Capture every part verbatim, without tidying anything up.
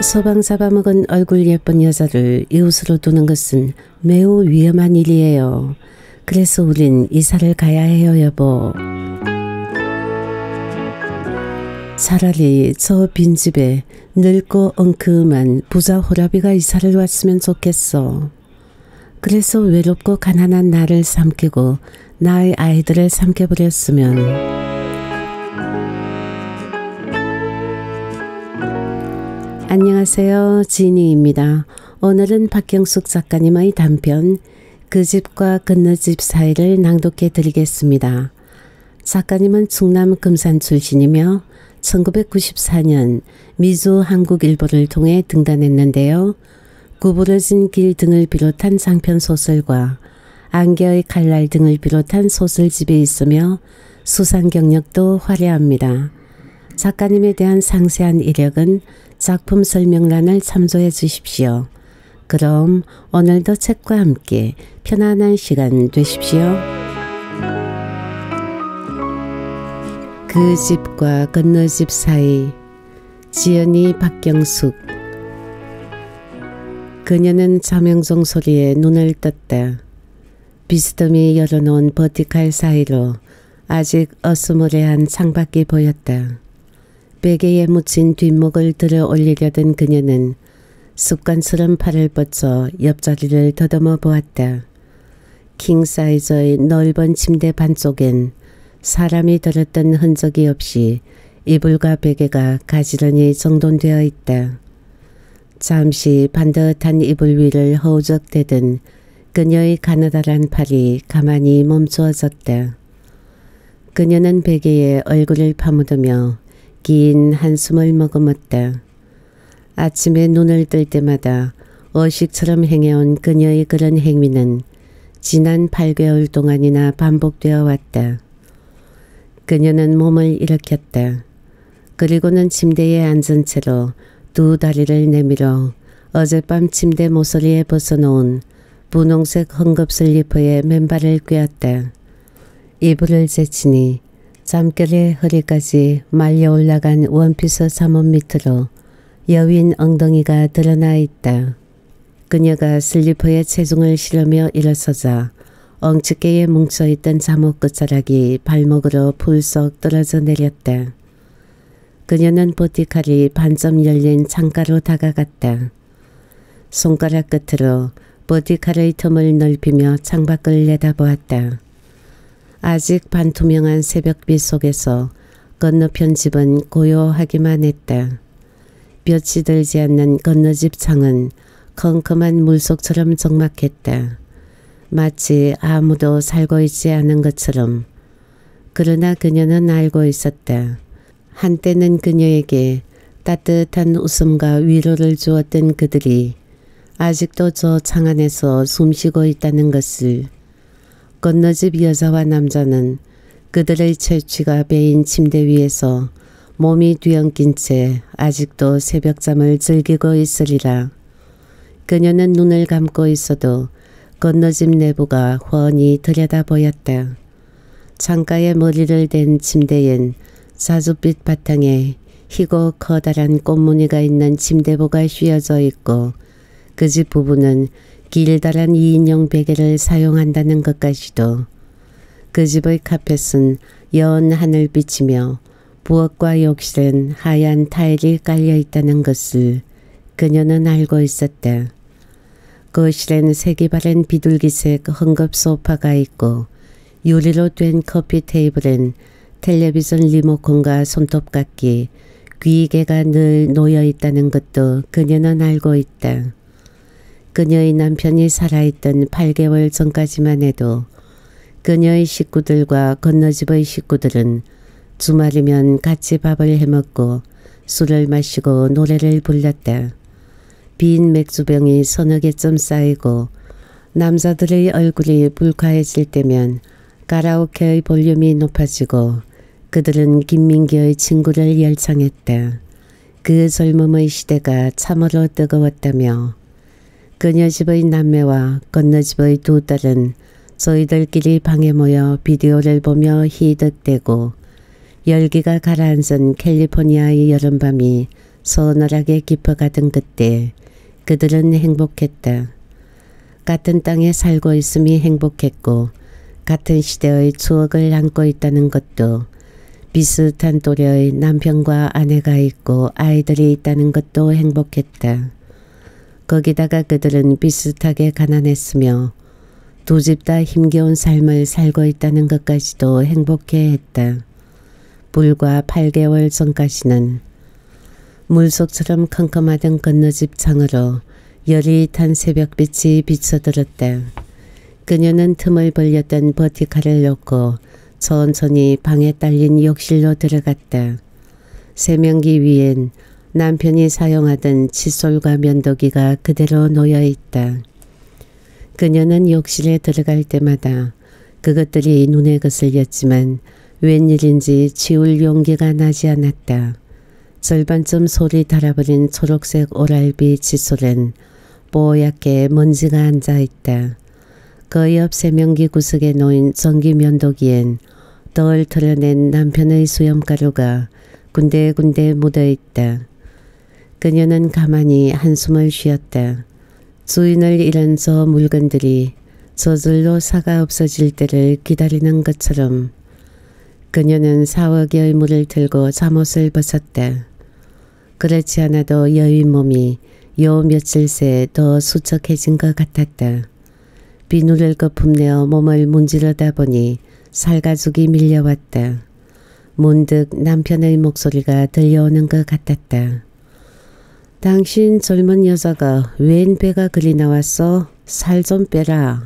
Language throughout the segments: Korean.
서방 잡아먹은 얼굴 예쁜 여자를 이웃으로 두는 것은 매우 위험한 일이에요. 그래서 우린 이사를 가야 해요, 여보. 차라리 저 빈집에 늙고 엉큼한 부자 호라비가 이사를 왔으면 좋겠어. 그래서 외롭고 가난한 나를 삼키고 나의 아이들을 삼켜버렸으면. 안녕하세요, 지니입니다. 오늘은 박경숙 작가님의 단편 그 집과 건너집 사이를 낭독해 드리겠습니다. 작가님은 충남 금산 출신이며 천구백구십사 년 미주 한국일보를 통해 등단했는데요. 구부러진 길 등을 비롯한 장편소설과 안개의 칼날 등을 비롯한 소설집이 있으며 수상 경력도 화려합니다. 작가님에 대한 상세한 이력은 작품 설명란을 참조해 주십시오. 그럼 오늘도 책과 함께 편안한 시간 되십시오. 그 집과 건너집 사이. 지연이 박경숙. 그녀는 자명종 소리에 눈을 떴다. 비스듬히 열어놓은 버티칼 사이로 아직 어스무레한 창밖이 보였다. 베개에 묻힌 뒷목을 들어 올리려던 그녀는 습관스런 팔을 뻗쳐 옆자리를 더듬어 보았다. 킹사이즈의 넓은 침대 반쪽엔 사람이 들었던 흔적이 없이 이불과 베개가 가지런히 정돈되어 있다. 잠시 반듯한 이불 위를 허우적대던 그녀의 가느다란 팔이 가만히 멈추어졌다. 그녀는 베개에 얼굴을 파묻으며 긴 한숨을 머금었다. 아침에 눈을 뜰 때마다 어식처럼 행해온 그녀의 그런 행위는 지난 팔 개월 동안이나 반복되어 왔다. 그녀는 몸을 일으켰다. 그리고는 침대에 앉은 채로 두 다리를 내밀어 어젯밤 침대 모서리에 벗어놓은 분홍색 헝겊 슬리퍼에 맨발을 꿰었다. 이불을 제치니 잠결에 허리까지 말려 올라간 원피스 잠옷 밑으로 여윈 엉덩이가 드러나 있다. 그녀가 슬리퍼에 체중을 실으며 일어서자 엉치깨에 뭉쳐있던 잠옷 끝자락이 발목으로 풀썩 떨어져 내렸다. 그녀는 버티칼이 반쯤 열린 창가로 다가갔다. 손가락 끝으로 버티칼의 틈을 넓히며 창밖을 내다보았다. 아직 반투명한 새벽빛 속에서 건너편 집은 고요하기만 했다. 볕이 들지 않는 건너집 창은 컴컴한 물속처럼 적막했다. 마치 아무도 살고 있지 않은 것처럼. 그러나 그녀는 알고 있었다. 한때는 그녀에게 따뜻한 웃음과 위로를 주었던 그들이 아직도 저 창 안에서 숨쉬고 있다는 것을. 건너집 여자와 남자는 그들의 채취가 베인 침대 위에서 몸이 뒤엉킨 채 아직도 새벽잠을 즐기고 있으리라. 그녀는 눈을 감고 있어도 건너집 내부가 훤히 들여다 보였다. 창가에 머리를 댄 침대엔 자줏빛 바탕에 희고 커다란 꽃무늬가 있는 침대보가 휘어져 있고 그 집 부부는 길다란 이인용 베개를 사용한다는 것까지도. 그 집의 카펫은 연 하늘빛이며 부엌과 욕실엔 하얀 타일이 깔려 있다는 것을 그녀는 알고 있었다. 거실엔 색이 바른 비둘기색 헝겊 소파가 있고 유리로 된 커피 테이블엔 텔레비전 리모컨과 손톱깎이, 귀개가 늘 놓여 있다는 것도 그녀는 알고 있다. 그녀의 남편이 살아있던 팔 개월 전까지만 해도 그녀의 식구들과 건너집의 식구들은 주말이면 같이 밥을 해먹고 술을 마시고 노래를 불렀다. 빈 맥주병이 서너 개쯤 쌓이고 남자들의 얼굴이 불쾌해질 때면 가라오케의 볼륨이 높아지고 그들은 김민기의 친구를 열창했다. 그 젊음의 시대가 참으로 뜨거웠다며. 그녀 집의 남매와 건너집의 두 딸은 저희들끼리 방에 모여 비디오를 보며 희득대고 열기가 가라앉은 캘리포니아의 여름밤이 서늘하게 깊어가던 그때 그들은 행복했다. 같은 땅에 살고 있음이 행복했고 같은 시대의 추억을 안고 있다는 것도, 비슷한 또래의 남편과 아내가 있고 아이들이 있다는 것도 행복했다. 거기다가 그들은 비슷하게 가난했으며 두 집 다 힘겨운 삶을 살고 있다는 것까지도 행복해했다. 불과 팔 개월 전까지는 물속처럼 컴컴하던 건너집 창으로 열이 탄 새벽빛이 비쳐들었다. 그녀는 틈을 벌렸던 버티칼을 놓고 천천히 방에 딸린 욕실로 들어갔다. 세면기 위엔 남편이 사용하던 칫솔과 면도기가 그대로 놓여있다. 그녀는 욕실에 들어갈 때마다 그것들이 눈에 거슬렸지만 웬일인지 치울 용기가 나지 않았다. 절반쯤 솔이 닳아버린 초록색 오랄비 칫솔엔 뽀얗게 먼지가 앉아있다. 그 옆 세면기 구석에 놓인 전기 면도기엔 덜 털어낸 남편의 수염가루가 군데군데 묻어있다. 그녀는 가만히 한숨을 쉬었다. 주인을 잃은 저 물건들이 저절로 사가 없어질 때를 기다리는 것처럼 그녀는 사워기의 물을 들고 잠옷을 벗었다. 그렇지 않아도 여의 몸이 요 며칠 새 더 수척해진 것 같았다. 비누를 거품내어 몸을 문지르다 보니 살가죽이 밀려왔다. 문득 남편의 목소리가 들려오는 것 같았다. 당신 젊은 여자가 웬 배가 그리 나왔어? 살 좀 빼라.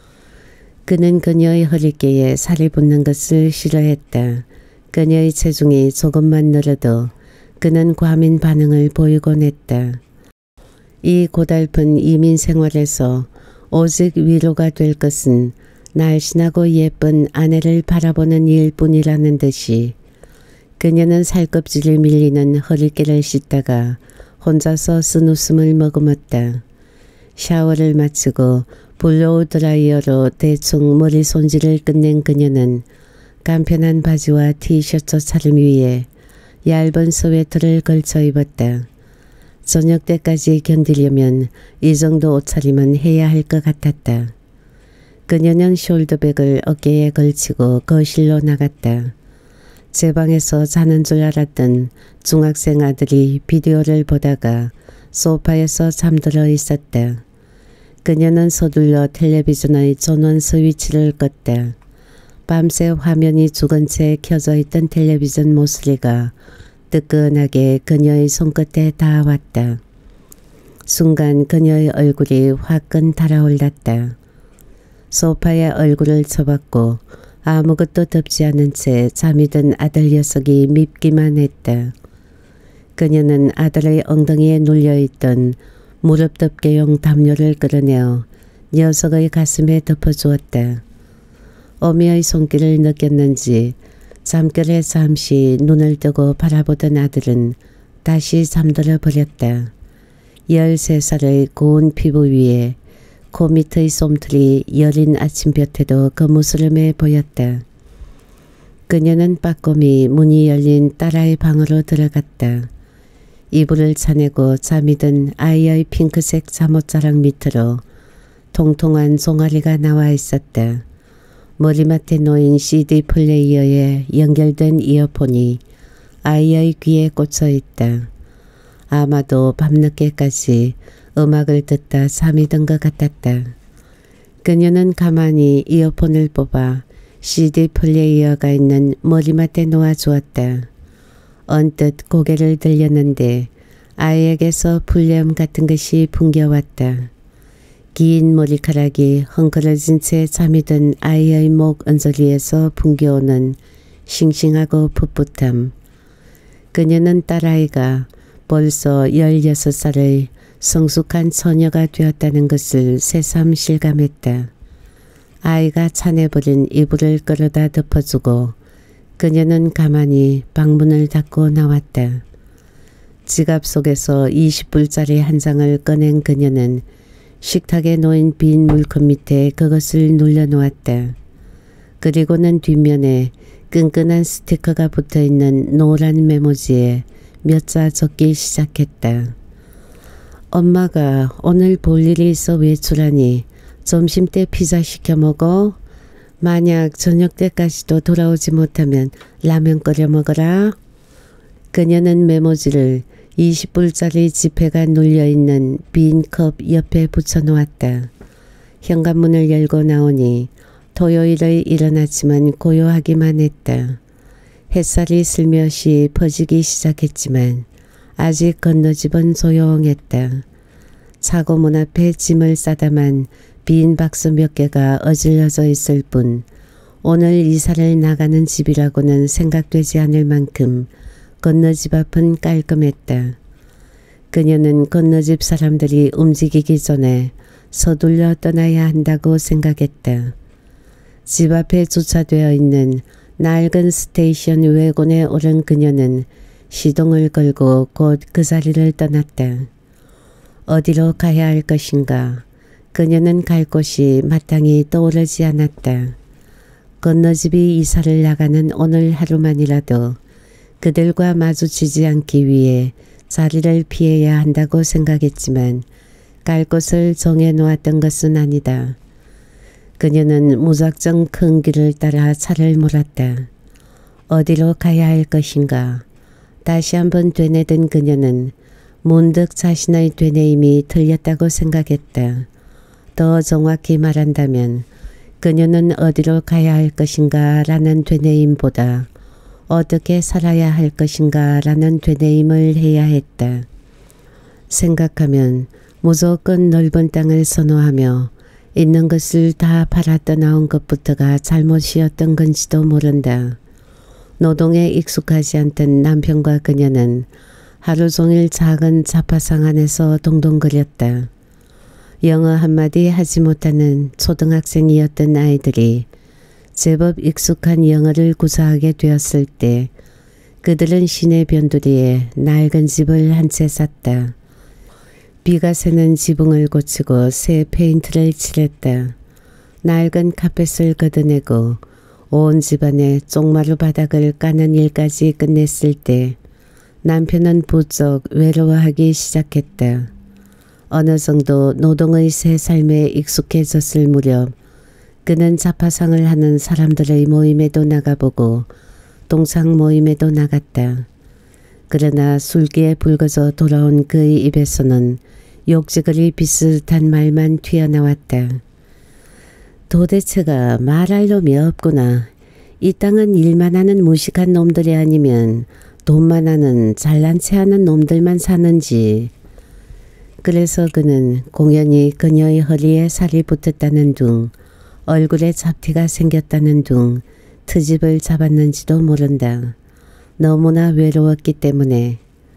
그는 그녀의 허리깨에 살이 붙는 것을 싫어했다. 그녀의 체중이 조금만 늘어도 그는 과민 반응을 보이곤 했다. 이 고달픈 이민 생활에서 오직 위로가 될 것은 날씬하고 예쁜 아내를 바라보는 일뿐이라는 듯이 그녀는 살껍질을 밀리는 허리깨를 씻다가 혼자서 쓴웃음을 머금었다. 샤워를 마치고 블로우 드라이어로 대충 머리 손질을 끝낸 그녀는 간편한 바지와 티셔츠 차림 위에 얇은 스웨터를 걸쳐 입었다. 저녁 때까지 견디려면 이 정도 옷차림은 해야 할 것 같았다. 그녀는 숄더백을 어깨에 걸치고 거실로 나갔다. 제 방에서 자는 줄 알았던 중학생 아들이 비디오를 보다가 소파에서 잠들어 있었다. 그녀는 서둘러 텔레비전의 전원 스위치를 껐다. 밤새 화면이 죽은 채 켜져 있던 텔레비전 모서리가 뜨끈하게 그녀의 손끝에 닿아왔다. 순간 그녀의 얼굴이 화끈 달아올랐다. 소파에 얼굴을 쳐박고 아무것도 덮지 않은 채 잠이 든 아들 녀석이 밉기만 했다. 그녀는 아들의 엉덩이에 눌려있던 무릎 덮개용 담요를 끌어내어 녀석의 가슴에 덮어주었다. 어미의 손길을 느꼈는지 잠결에 잠시 눈을 뜨고 바라보던 아들은 다시 잠들어 버렸다. 열세 살의 고운 피부 위에 코 밑의 솜틀이 여린 아침볕에도 거무스름해 보였다. 그녀는 빠꼼히 문이 열린 딸아이 방으로 들어갔다. 이불을 차내고 잠이 든 아이의 핑크색 잠옷자락 밑으로 통통한 종아리가 나와 있었다. 머리맡에 놓인 씨디 플레이어에 연결된 이어폰이 아이의 귀에 꽂혀 있다. 아마도 밤늦게까지 음악을 듣다 잠이 든 것 같았다. 그녀는 가만히 이어폰을 뽑아 씨디 플레이어가 있는 머리맡에 놓아주었다. 언뜻 고개를 들렸는데 아이에게서 풀염 같은 것이 풍겨왔다. 긴 머리카락이 헝클어진 채 잠이 든 아이의 목 언저리에서 풍겨오는 싱싱하고 풋풋함. 그녀는 딸아이가 벌써 열여섯 살의 성숙한 처녀가 되었다는 것을 새삼 실감했다. 아이가 차내버린 이불을 끌어다 덮어주고 그녀는 가만히 방문을 닫고 나왔다. 지갑 속에서 이십 불짜리 한 장을 꺼낸 그녀는 식탁에 놓인 빈 물컵 밑에 그것을 눌러놓았다. 그리고는 뒷면에 끈끈한 스티커가 붙어있는 노란 메모지에 몇 자 적기 시작했다. 엄마가 오늘 볼 일이 있어 외출하니 점심때 피자 시켜 먹어. 만약 저녁 때까지도 돌아오지 못하면 라면 끓여 먹어라. 그녀는 메모지를 이십 불짜리 지폐가 눌려있는 빈 컵 옆에 붙여놓았다. 현관문을 열고 나오니 토요일의 이른 아침은 고요하기만 했다. 햇살이 슬며시 퍼지기 시작했지만 아직 건너집은 조용했다. 차고문 앞에 짐을 싸다만 빈 박스 몇 개가 어질러져 있을 뿐 오늘 이사를 나가는 집이라고는 생각되지 않을 만큼 건너집 앞은 깔끔했다. 그녀는 건너집 사람들이 움직이기 전에 서둘러 떠나야 한다고 생각했다. 집 앞에 주차되어 있는 낡은 스테이션 외곤에 오른 그녀는 시동을 걸고 곧 그 자리를 떠났다. 어디로 가야 할 것인가? 그녀는 갈 곳이 마땅히 떠오르지 않았다. 건너집이 이사를 나가는 오늘 하루만이라도 그들과 마주치지 않기 위해 자리를 피해야 한다고 생각했지만 갈 곳을 정해놓았던 것은 아니다. 그녀는 무작정 큰 길을 따라 차를 몰았다. 어디로 가야 할 것인가? 다시 한번 되뇌든 그녀는 문득 자신의 되뇌임이 틀렸다고 생각했다. 더 정확히 말한다면 그녀는 어디로 가야 할 것인가 라는 되뇌임보다 어떻게 살아야 할 것인가 라는 되뇌임을 해야 했다. 생각하면 무조건 넓은 땅을 선호하며 있는 것을 다 팔아 떠나온 것부터가 잘못이었던 건지도 모른다. 노동에 익숙하지 않던 남편과 그녀는 하루 종일 작은 자파상 안에서 동동거렸다. 영어 한마디 하지 못하는 초등학생이었던 아이들이 제법 익숙한 영어를 구사하게 되었을 때 그들은 시내 변두리에 낡은 집을 한 채 샀다. 비가 새는 지붕을 고치고 새 페인트를 칠했다. 낡은 카펫을 걷어내고 온 집안의 쪽마루 바닥을 까는 일까지 끝냈을 때 남편은 부쩍 외로워하기 시작했다. 어느 정도 노동의 새 삶에 익숙해졌을 무렵 그는 자파상을 하는 사람들의 모임에도 나가보고 동상 모임에도 나갔다. 그러나 술기에 붉어져 돌아온 그의 입에서는 욕지거리 비슷한 말만 튀어나왔다. 도대체가 말할 놈이 없구나. 이 땅은 일만 하는 무식한 놈들이 아니면 돈만 하는 잘난 체 하는 놈들만 사는지. 그래서 그는 공연히 그녀의 허리에 살이 붙었다는 둥, 얼굴에 잡티가 생겼다는 둥, 트집을 잡았는지도 모른다. 너무나 외로웠기 때문에.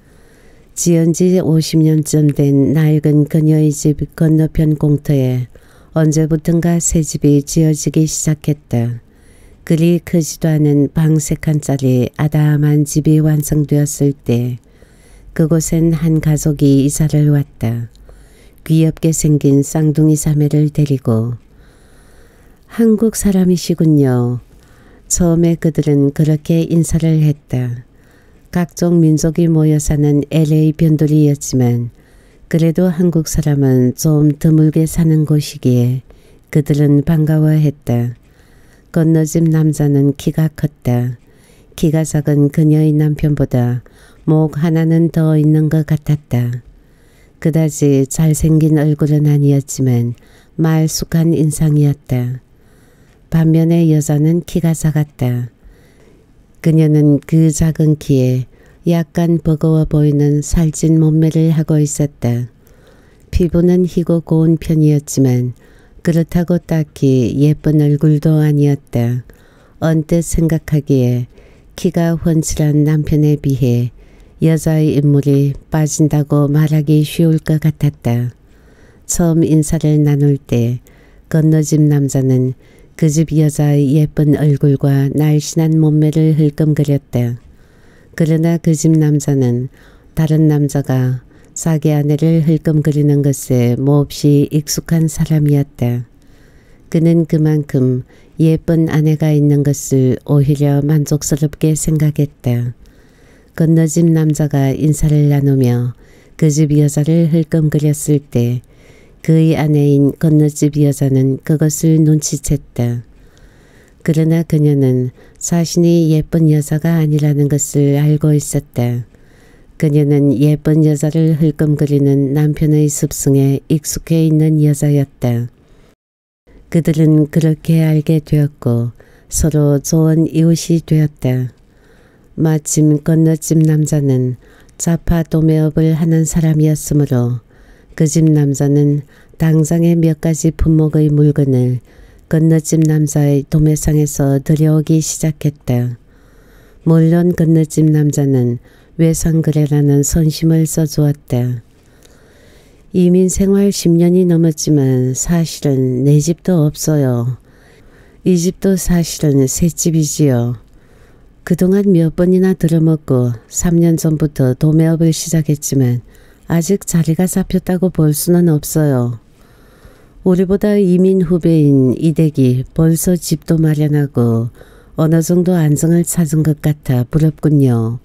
지은 지 오십 년쯤 된 낡은 그녀의 집 건너편 공터에 언제부턴가 새 집이 지어지기 시작했다. 그리 크지도 않은 방 세 칸짜리 아담한 집이 완성되었을 때 그곳엔 한 가족이 이사를 왔다. 귀엽게 생긴 쌍둥이 자매를 데리고. 한국 사람이시군요. 처음에 그들은 그렇게 인사를 했다. 각종 민족이 모여 사는 엘에이 변두리였지만 그래도 한국 사람은 좀 드물게 사는 곳이기에 그들은 반가워했다. 건너집 남자는 키가 컸다. 키가 작은 그녀의 남편보다 목 하나는 더 있는 것 같았다. 그다지 잘생긴 얼굴은 아니었지만 말쑥한 인상이었다. 반면에 여자는 키가 작았다. 그녀는 그 작은 키에 약간 버거워 보이는 살찐 몸매를 하고 있었다. 피부는 희고 고운 편이었지만 그렇다고 딱히 예쁜 얼굴도 아니었다. 언뜻 생각하기에 키가 훤칠한 남편에 비해 여자의 인물이 빠진다고 말하기 쉬울 것 같았다. 처음 인사를 나눌 때 건너집 남자는 그 집 여자의 예쁜 얼굴과 날씬한 몸매를 흘끔거렸다. 그러나 그 집 남자는 다른 남자가 자기 아내를 흘끔거리는 것에 몹시 익숙한 사람이었다. 그는 그만큼 예쁜 아내가 있는 것을 오히려 만족스럽게 생각했다. 건너집 남자가 인사를 나누며 그 집 여자를 흘끔거렸을 때 그의 아내인 건너집 여자는 그것을 눈치챘다. 그러나 그녀는 자신이 예쁜 여자가 아니라는 것을 알고 있었다. 그녀는 예쁜 여자를 흘끔거리는 남편의 습성에 익숙해 있는 여자였다. 그들은 그렇게 알게 되었고 서로 좋은 이웃이 되었다. 마침 건너집 남자는 자파 도매업을 하는 사람이었으므로 그 집 남자는 당장에 몇 가지 품목의 물건을 건너집 남자의 도매상에서 들여오기 시작했다. 물론 건너집 남자는 외상거래라는 선심을 써주었다. 이민 생활 십 년이 넘었지만 사실은 내 집도 없어요. 이 집도 사실은 새 집이지요. 그동안 몇 번이나 들어먹고 삼 년 전부터 도매업을 시작했지만 아직 자리가 잡혔다고 볼 수는 없어요. 우리보다 이민 후배인 이댁이 벌써 집도 마련하고 어느 정도 안정을 찾은 것 같아 부럽군요.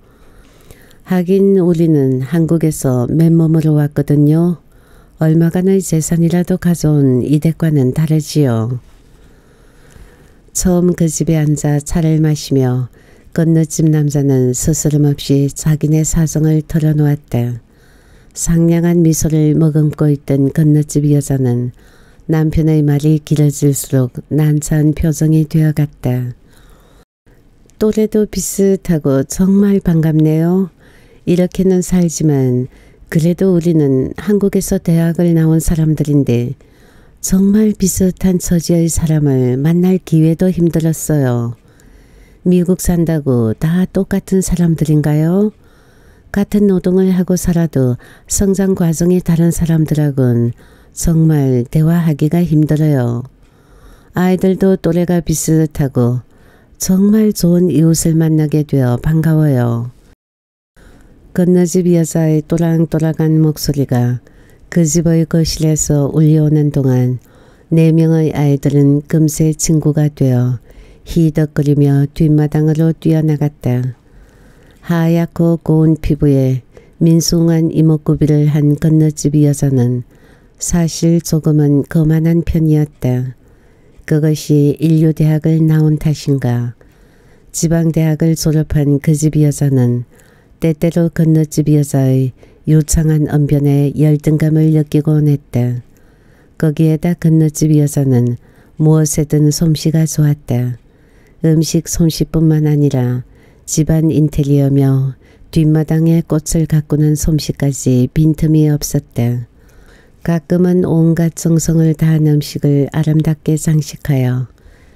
하긴 우리는 한국에서 맨몸으로 왔거든요. 얼마간의 재산이라도 가져온 이댁과는 다르지요. 처음 그 집에 앉아 차를 마시며 건너집 남자는 스스럼 없이 자기네 사정을 털어놓았다. 상냥한 미소를 머금고 있던 건너집 여자는 남편의 말이 길어질수록 난처한 표정이 되어갔다. 또래도 비슷하고 정말 반갑네요. 이렇게는 살지만 그래도 우리는 한국에서 대학을 나온 사람들인데 정말 비슷한 처지의 사람을 만날 기회도 힘들었어요. 미국 산다고 다 똑같은 사람들인가요? 같은 노동을 하고 살아도 성장 과정이 다른 사람들하고는 정말 대화하기가 힘들어요. 아이들도 또래가 비슷하고 정말 좋은 이웃을 만나게 되어 반가워요. 건너집 여자의 또랑또랑한 목소리가 그 집의 거실에서 울려오는 동안 네 명의 아이들은 금세 친구가 되어 히덕거리며 뒷마당으로 뛰어나갔다. 하얗고 고운 피부에 민숭한 이목구비를 한 건너집 여자는 사실 조금은 거만한 편이었다. 그것이 인류대학을 나온 탓인가. 지방대학을 졸업한 그 집 여자는 때때로 건너집 여자의 유창한 언변에 열등감을 느끼곤 했다. 거기에다 건너집 여자는 무엇에든 솜씨가 좋았다. 음식 솜씨뿐만 아니라 집안 인테리어며 뒷마당에 꽃을 가꾸는 솜씨까지 빈틈이 없었다. 가끔은 온갖 정성을 다한 음식을 아름답게 장식하여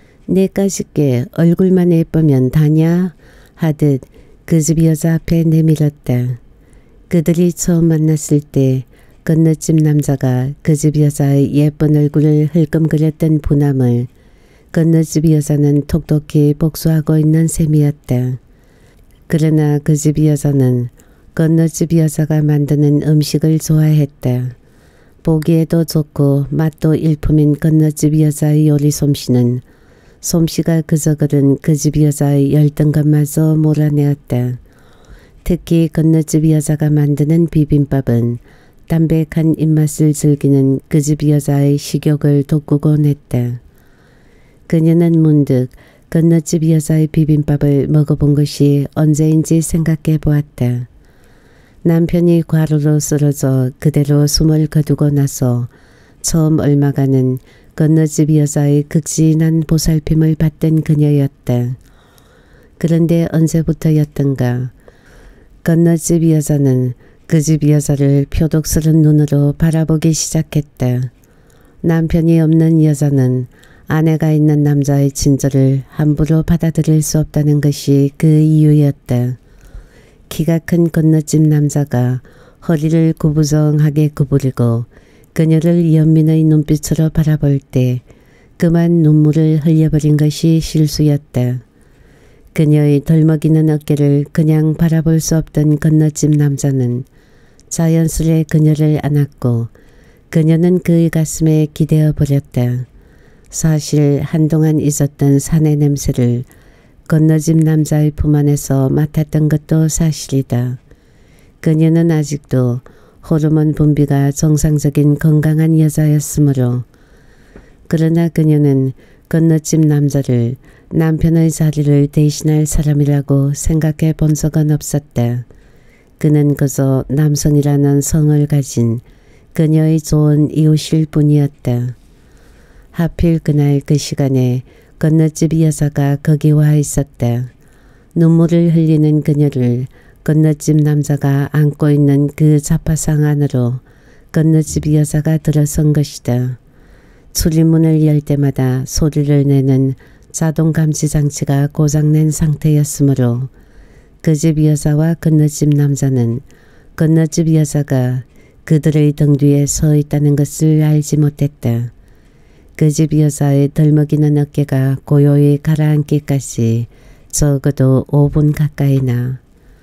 내까짓게 얼굴만 예쁘면 다냐 하듯 그 집 여자 앞에 내밀었다. 그들이 처음 만났을 때 건너집 남자가 그 집 여자의 예쁜 얼굴을 흘끔거렸던 분함을 건너집 여자는 톡톡히 복수하고 있는 셈이었다. 그러나 그 집 여자는 건너집 여자가 만드는 음식을 좋아했다. 보기에도 좋고 맛도 일품인 건너집 여자의 요리 솜씨는 솜씨가 그저 그른 그 집 여자의 열등감마저 몰아내었다. 특히 건너집 여자가 만드는 비빔밥은 담백한 입맛을 즐기는 그 집 여자의 식욕을 돋구곤 했다. 그녀는 문득 건너집 여자의 비빔밥을 먹어본 것이 언제인지 생각해 보았다. 남편이 과로로 쓰러져 그대로 숨을 거두고 나서 처음 얼마간은 건너집 여자의 극진한 보살핌을 받던 그녀였다. 그런데 언제부터였던가 건너집 여자는 그 집 여자를 표독스런 눈으로 바라보기 시작했다. 남편이 없는 여자는 아내가 있는 남자의 친절을 함부로 받아들일 수 없다는 것이 그 이유였다. 키가 큰 건너집 남자가 허리를 구부정하게 구부리고 그녀를 연민의 눈빛으로 바라볼 때 그만 눈물을 흘려버린 것이 실수였다. 그녀의 덜먹이는 어깨를 그냥 바라볼 수 없던 건너집 남자는 자연스레 그녀를 안았고 그녀는 그의 가슴에 기대어 버렸다. 사실 한동안 잊었던 사내 냄새를 건너집 남자의 품 안에서 맡았던 것도 사실이다. 그녀는 아직도 호르몬 분비가 정상적인 건강한 여자였으므로. 그러나 그녀는 건너집 남자를 남편의 자리를 대신할 사람이라고 생각해 본 적은 없었다. 그는 그저 남성이라는 성을 가진 그녀의 좋은 이웃일 뿐이었다. 하필 그날 그 시간에 건너집 여자가 거기 와 있었다. 눈물을 흘리는 그녀를 건너집 남자가 안고 있는 그 자파상 안으로 건너집 여자가 들어선 것이다. 출입문을 열 때마다 소리를 내는 자동 감지 장치가 고장낸 상태였으므로 그 집 여자와 건너집 남자는 건너집 여자가 그들의 등 뒤에 서 있다는 것을 알지 못했다. 그 집 여자의 덜먹이는 어깨가 고요히 가라앉기까지 적어도 오 분 가까이나.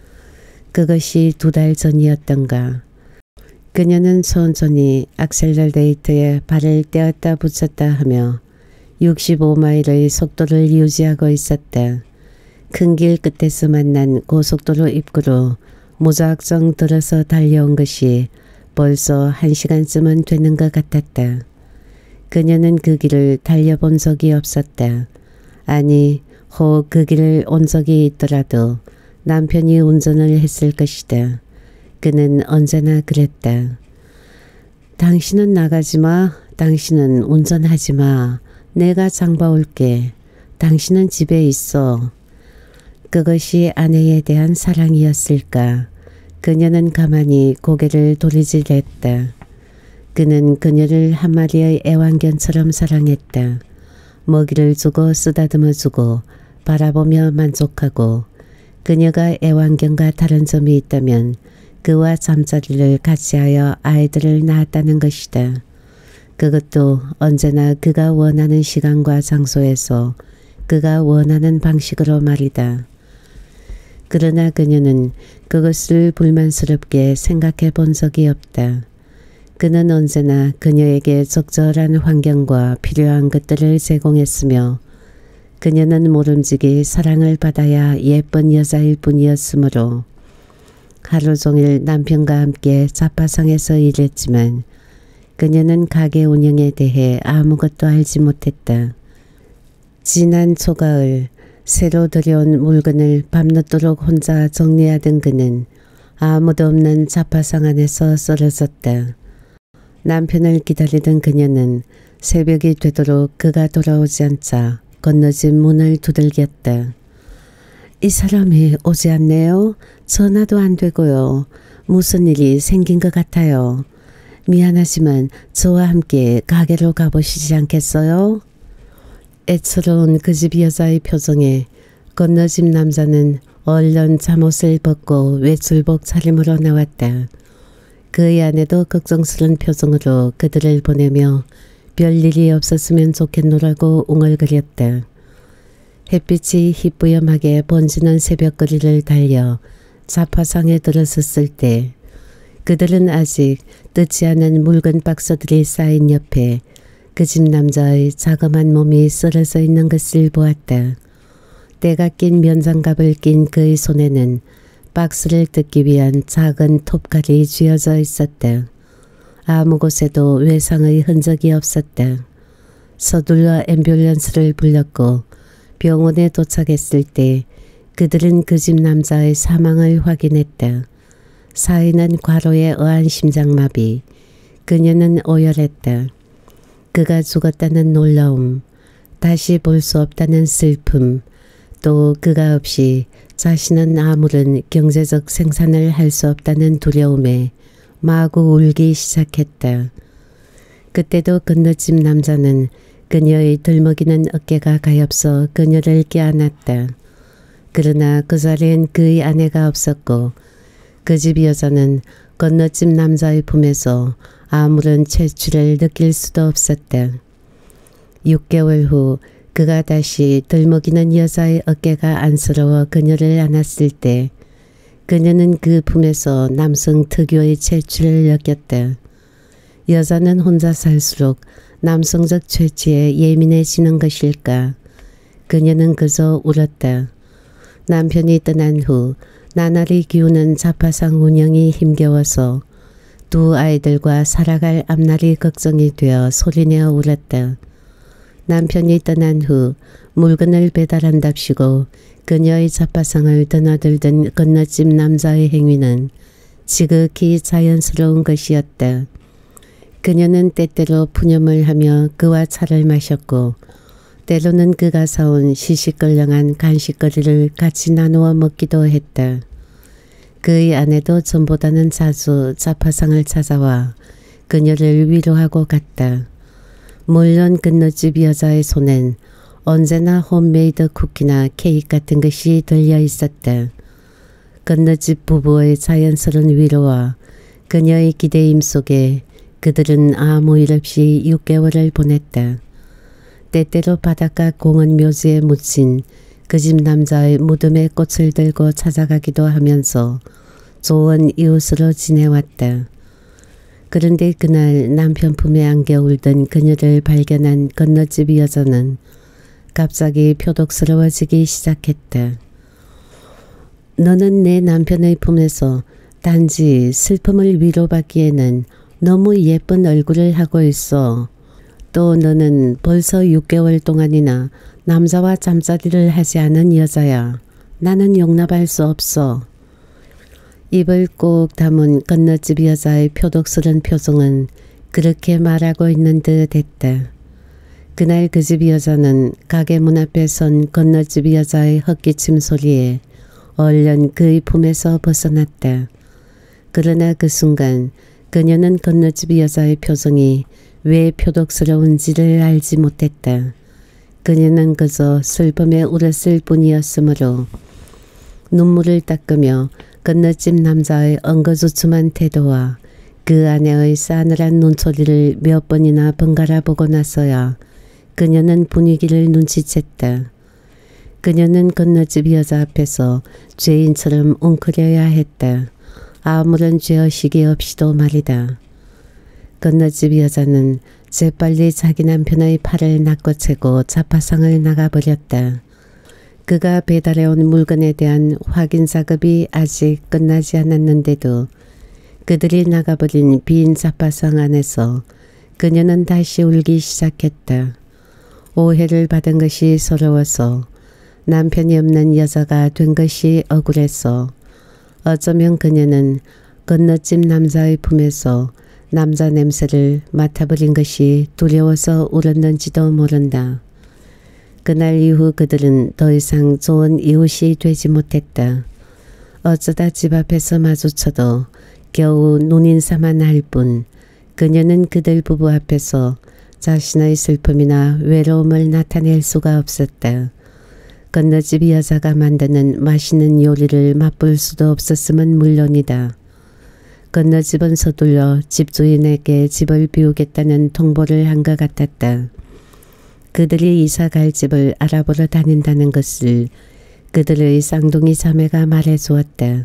그것이 두 달 전이었던가. 그녀는 천천히 악셀러레이터에 발을 떼었다 붙였다 하며 육십오 마일의 속도를 유지하고 있었다. 큰 길 끝에서 만난 고속도로 입구로 무작정 들어서 달려온 것이 벌써 한 시간쯤은 되는 것 같았다. 그녀는 그 길을 달려본 적이 없었다. 아니, 혹 그 길을 온 적이 있더라도 남편이 운전을 했을 것이다. 그는 언제나 그랬다. 당신은 나가지 마. 당신은 운전하지 마. 내가 장봐올게. 당신은 집에 있어. 그것이 아내에 대한 사랑이었을까. 그녀는 가만히 고개를 도리질했다. 그는 그녀를 한 마리의 애완견처럼 사랑했다. 먹이를 주고 쓰다듬어 주고 바라보며 만족하고 그녀가 애완견과 다른 점이 있다면 그와 잠자리를 같이 하여 아이들을 낳았다는 것이다. 그것도 언제나 그가 원하는 시간과 장소에서 그가 원하는 방식으로 말이다. 그러나 그녀는 그것을 불만스럽게 생각해 본 적이 없다. 그는 언제나 그녀에게 적절한 환경과 필요한 것들을 제공했으며 그녀는 모름지기 사랑을 받아야 예쁜 여자일 뿐이었으므로 하루 종일 남편과 함께 자파상에서 일했지만 그녀는 가게 운영에 대해 아무것도 알지 못했다. 지난 초가을 새로 들여온 물건을 밤늦도록 혼자 정리하던 그는 아무도 없는 자파상 안에서 쓰러졌다. 남편을 기다리던 그녀는 새벽이 되도록 그가 돌아오지 않자 건너집 문을 두들겼다. 이 사람이 오지 않네요. 전화도 안 되고요. 무슨 일이 생긴 것 같아요. 미안하지만 저와 함께 가게로 가보시지 않겠어요? 애처로운 그 집 여자의 표정에 건너집 남자는 얼른 잠옷을 벗고 외출복 차림으로 나왔다. 그의 아내도 걱정스런 표정으로 그들을 보내며 별일이 없었으면 좋겠노라고 웅얼거렸다. 햇빛이 희뿌염하게 번지는 새벽거리를 달려 자파상에 들어섰을 때 그들은 아직 뜯지 않은 물건 박스들이 쌓인 옆에 그 집 남자의 자그만 몸이 쓰러져 있는 것을 보았다. 때가 낀 면장갑을 낀 그의 손에는 박스를 뜯기 위한 작은 톱칼이 쥐어져 있었다. 아무 곳에도 외상의 흔적이 없었다. 서둘러 앰뷸런스를 불렀고 병원에 도착했을 때 그들은 그 집 남자의 사망을 확인했다. 사인은 과로에 의한 심장마비. 그녀는 오열했다. 그가 죽었다는 놀라움, 다시 볼 수 없다는 슬픔, 또 그가 없이 자신은 아무런 경제적 생산을 할 수 없다는 두려움에 마구 울기 시작했다. 그때도 건너집 남자는 그녀의 들먹이는 어깨가 가엾어 그녀를 껴안았다. 그러나 그 자리엔 그의 아내가 없었고 그 집 여자는 건너집 남자의 품에서 아무런 채취를 느낄 수도 없었다. 육 개월 후 그가 다시 들먹이는 여자의 어깨가 안쓰러워 그녀를 안았을 때 그녀는 그 품에서 남성 특유의 채취를 느꼈다. 여자는 혼자 살수록 남성적 채취에 예민해지는 것일까? 그녀는 그저 울었다. 남편이 떠난 후 나날이 기우는 자파상 운영이 힘겨워서 두 아이들과 살아갈 앞날이 걱정이 되어 소리내어 울었다. 남편이 떠난 후 물건을 배달한답시고 그녀의 자파상을 드나들던 건너집 남자의 행위는 지극히 자연스러운 것이었다. 그녀는 때때로 푸념을 하며 그와 차를 마셨고 때로는 그가 사온 시시껄렁한 간식거리를 같이 나누어 먹기도 했다. 그의 아내도 전보다는 자주 자파상을 찾아와 그녀를 위로하고 갔다. 물론 건너집 여자의 손엔 언제나 홈메이드 쿠키나 케이크 같은 것이 들려 있었다. 건너집 부부의 자연스러운 위로와 그녀의 기대임 속에 그들은 아무 일 없이 육 개월을 보냈다. 때때로 바닷가 공원 묘지에 묻힌 그 집 남자의 무덤에 꽃을 들고 찾아가기도 하면서 좋은 이웃으로 지내왔다. 그런데 그날 남편 품에 안겨 울던 그녀를 발견한 건너집 여자는 갑자기 표독스러워지기 시작했다. 너는 내 남편의 품에서 단지 슬픔을 위로받기에는 너무 예쁜 얼굴을 하고 있어. 또 너는 벌써 육 개월 동안이나 남자와 잠자리를 하지 않은 여자야. 나는 용납할 수 없어. 입을 꼭 다문 건너집 여자의 표독스런 표정은 그렇게 말하고 있는 듯 했다. 그날 그 집 여자는 가게 문 앞에 선 건너집 여자의 헛기침 소리에 얼른 그의 품에서 벗어났다. 그러나 그 순간 그녀는 건너집 여자의 표정이 왜 표독스러운지를 알지 못했다. 그녀는 그저 슬픔에 울었을 뿐이었으므로 눈물을 닦으며 건너집 남자의 엉거주춤한 태도와 그 아내의 싸늘한 눈초리를 몇 번이나 번갈아 보고 나서야 그녀는 분위기를 눈치챘다. 그녀는 건너집 여자 앞에서 죄인처럼 웅크려야 했다. 아무런 죄의식이 없이도 말이다. 건너집 여자는 재빨리 자기 남편의 팔을 낚아채고 자파상을 나가버렸다. 그가 배달해온 물건에 대한 확인 작업이 아직 끝나지 않았는데도 그들이 나가버린 빈 자파상 안에서 그녀는 다시 울기 시작했다. 오해를 받은 것이 서러워서 남편이 없는 여자가 된 것이 억울해서 어쩌면 그녀는 건너집 남자의 품에서 남자 냄새를 맡아버린 것이 두려워서 울었는지도 모른다. 그날 이후 그들은 더 이상 좋은 이웃이 되지 못했다. 어쩌다 집 앞에서 마주쳐도 겨우 눈인사만 할 뿐 그녀는 그들 부부 앞에서 자신의 슬픔이나 외로움을 나타낼 수가 없었다. 건너집 여자가 만드는 맛있는 요리를 맛볼 수도 없었으면 물론이다. 건너집은 서둘러 집주인에게 집을 비우겠다는 통보를 한 것 같았다. 그들이 이사 갈 집을 알아보러 다닌다는 것을 그들의 쌍둥이 자매가 말해주었다.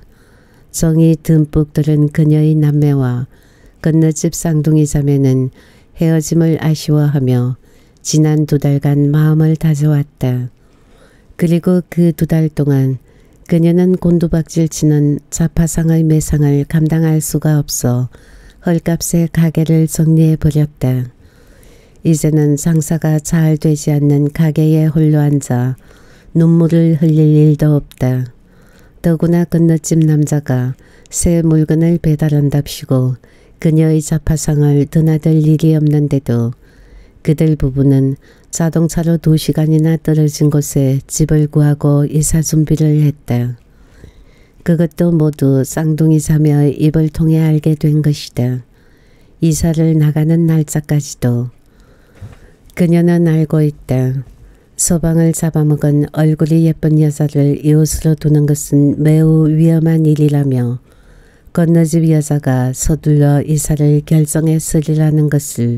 정이 듬뿍 들은 그녀의 남매와 건너집 쌍둥이 자매는 헤어짐을 아쉬워하며 지난 두 달간 마음을 다져왔다. 그리고 그 두 달 동안 그녀는 곤두박질 치는 자파상의 매상을 감당할 수가 없어 헐값에 가게를 정리해버렸다. 이제는 장사가 잘 되지 않는 가게에 홀로 앉아 눈물을 흘릴 일도 없다. 더구나 건너집 남자가 새 물건을 배달한답시고 그녀의 자파상을 드나들 일이 없는데도 그들 부부는 자동차로 두 시간이나 떨어진 곳에 집을 구하고 이사 준비를 했다. 그것도 모두 쌍둥이 자매의 입을 통해 알게 된 것이다. 이사를 나가는 날짜까지도. 그녀는 알고 있다. 서방을 잡아먹은 얼굴이 예쁜 여자를 이웃으로 두는 것은 매우 위험한 일이라며 건너집 여자가 서둘러 이사를 결정했으리라는 것을.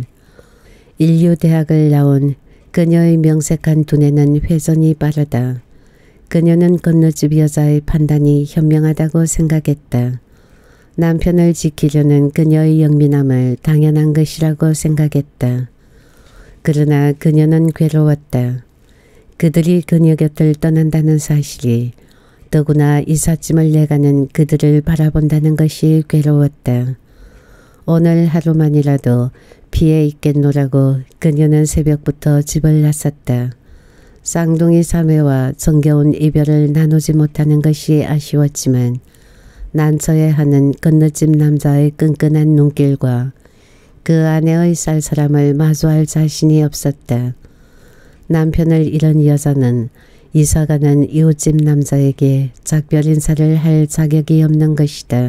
인류대학을 나온 그녀의 명색한 두뇌는 회전이 빠르다. 그녀는 건너집 여자의 판단이 현명하다고 생각했다. 남편을 지키려는 그녀의 영민함을 당연한 것이라고 생각했다. 그러나 그녀는 괴로웠다. 그들이 그녀 곁을 떠난다는 사실이 더구나 이삿짐을 내가는 그들을 바라본다는 것이 괴로웠다. 오늘 하루만이라도 피해 있겠노라고 그녀는 새벽부터 집을 나섰다. 쌍둥이 자매와 정겨운 이별을 나누지 못하는 것이 아쉬웠지만 난처해 하는 건너집 남자의 끈끈한 눈길과 그 아내의 쌀쌀함을 마주할 자신이 없었다. 남편을 잃은 여자는 이사가는 이웃집 남자에게 작별 인사를 할 자격이 없는 것이다.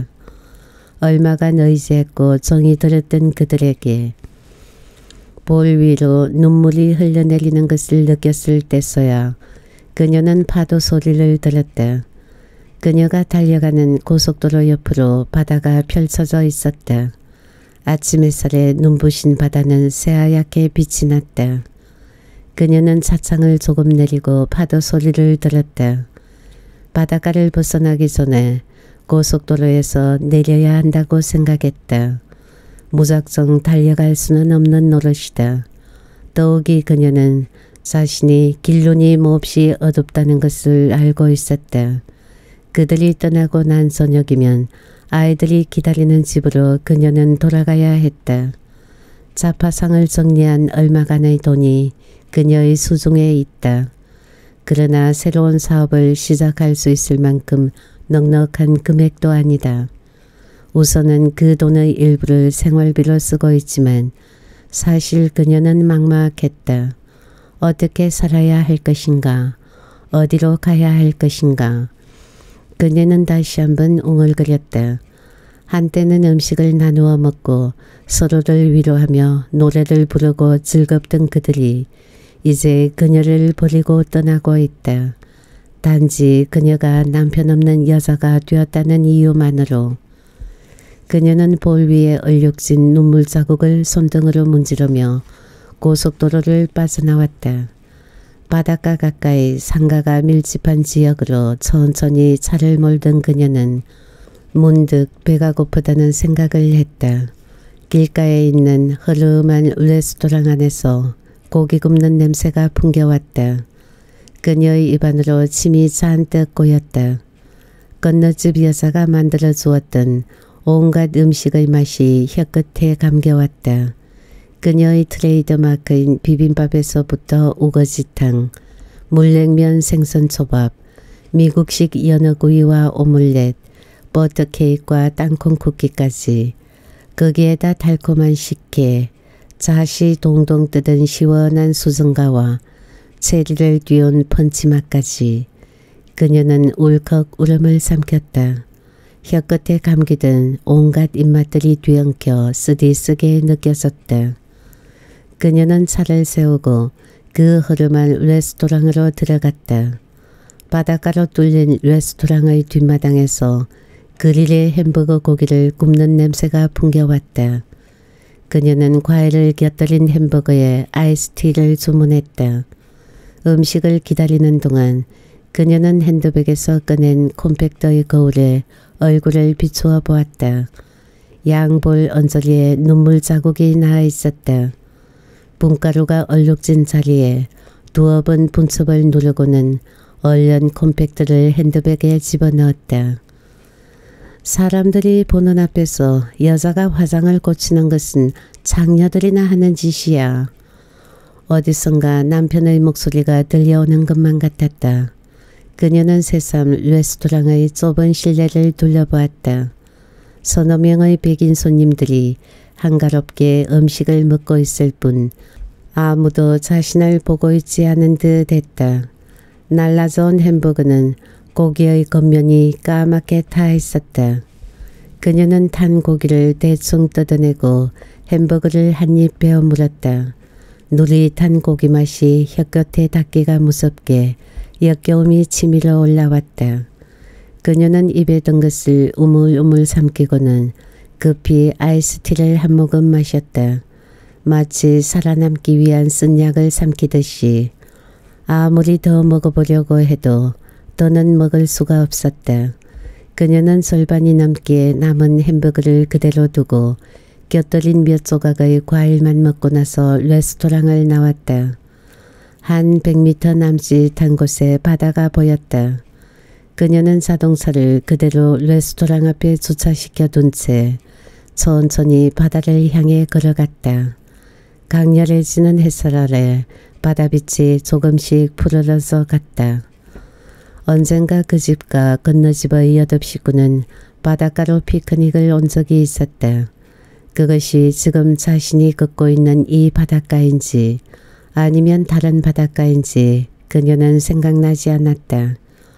얼마간 의지했고 정이 들었던 그들에게 볼 위로 눈물이 흘러내리는 것을 느꼈을 때서야 그녀는 파도 소리를 들었다. 그녀가 달려가는 고속도로 옆으로 바다가 펼쳐져 있었다. 아침 햇살에 눈부신 바다는 새하얗게 빛이 났다. 그녀는 차창을 조금 내리고 파도 소리를 들었다. 바닷가를 벗어나기 전에 고속도로에서 내려야 한다고 생각했다. 무작정 달려갈 수는 없는 노릇이다. 더욱이 그녀는 자신이 길눈이 몹시 어둡다는 것을 알고 있었다. 그들이 떠나고 난 저녁이면 아이들이 기다리는 집으로 그녀는 돌아가야 했다. 자파상을 정리한 얼마간의 돈이 그녀의 수중에 있다. 그러나 새로운 사업을 시작할 수 있을 만큼 넉넉한 금액도 아니다. 우선은 그 돈의 일부를 생활비로 쓰고 있지만 사실 그녀는 막막했다. 어떻게 살아야 할 것인가? 어디로 가야 할 것인가? 그녀는 다시 한번 웅얼거렸다. 한때는 음식을 나누어 먹고 서로를 위로하며 노래를 부르고 즐겁던 그들이 이제 그녀를 버리고 떠나고 있다. 단지 그녀가 남편 없는 여자가 되었다는 이유만으로. 그녀는 볼 위에 얼룩진 눈물 자국을 손등으로 문지르며 고속도로를 빠져나왔다. 바닷가 가까이 상가가 밀집한 지역으로 천천히 차를 몰던 그녀는 문득 배가 고프다는 생각을 했다. 길가에 있는 허름한 레스토랑 안에서 고기 굽는 냄새가 풍겨왔다. 그녀의 입안으로 침이 잔뜩 고였다. 건너집 여자가 만들어 주었던 온갖 음식의 맛이 혀끝에 감겨왔다. 그녀의 트레이드 마크인 비빔밥에서부터 우거지탕, 물냉면 생선초밥, 미국식 연어구이와 오믈렛, 버터케이크와 땅콩 쿠키까지, 거기에다 달콤한 식혜, 자시 동동 뜯은 시원한 수정가와 체리를 띄운 펀치맛까지. 그녀는 울컥 울음을 삼켰다. 혀끝에 감기던 온갖 입맛들이 뒤엉켜 쓰디쓰게 느껴졌다. 그녀는 차를 세우고 그 허름한 레스토랑으로 들어갔다. 바닷가로 뚫린 레스토랑의 뒷마당에서 그릴의 햄버거 고기를 굽는 냄새가 풍겨왔다. 그녀는 과일을 곁들인 햄버거에 아이스티를 주문했다. 음식을 기다리는 동안 그녀는 핸드백에서 꺼낸 콤팩터의 거울에 얼굴을 비추어 보았다. 양볼 언저리에 눈물 자국이 나 있었다. 분가루가 얼룩진 자리에 두어 번 분첩을 누르고는 얼른 콤팩트를 핸드백에 집어넣었다. 사람들이 보는 앞에서 여자가 화장을 고치는 것은 장녀들이나 하는 짓이야. 어디선가 남편의 목소리가 들려오는 것만 같았다. 그녀는 새삼 레스토랑의 좁은 실내를 둘러보았다. 서너 명의 백인 손님들이 한가롭게 음식을 먹고 있을 뿐 아무도 자신을 보고 있지 않은 듯 했다. 날라져온 햄버거는 고기의 겉면이 까맣게 타 있었다. 그녀는 탄 고기를 대충 뜯어내고 햄버거를 한 입 베어 물었다. 누릿한 고기 맛이 혀끝에 닿기가 무섭게 역겨움이 치밀어 올라왔다. 그녀는 입에 든 것을 우물우물 삼키고는 급히 아이스티를 한 모금 마셨다. 마치 살아남기 위한 쓴 약을 삼키듯이. 아무리 더 먹어보려고 해도 더는 먹을 수가 없었다. 그녀는 절반이 넘게 남은 햄버거를 그대로 두고 곁들인 몇 조각의 과일만 먹고 나서 레스토랑을 나왔다. 한 백 미터 남짓 한 곳에 바다가 보였다. 그녀는 자동차를 그대로 레스토랑 앞에 주차시켜 둔 채 천천히 바다를 향해 걸어갔다. 강렬해지는 햇살 아래 바다빛이 조금씩 푸르러져 갔다. 언젠가 그 집과 건너 집의 여덟 식구는 바닷가로 피크닉을 온 적이 있었다. 그것이 지금 자신이 걷고 있는 이 바닷가인지 아니면 다른 바닷가인지 그녀는 생각나지 않았다.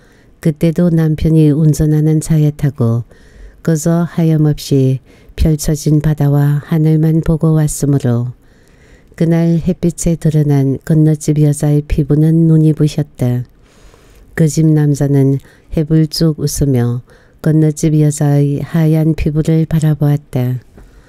그때도 남편이 운전하는 차에 타고 그저 하염없이 펼쳐진 바다와 하늘만 보고 왔으므로 그날 햇빛에 드러난 건너집 여자의 피부는 눈이 부셨다. 그 집 남자는 해불 쭉 웃으며 건너집 여자의 하얀 피부를 바라보았다.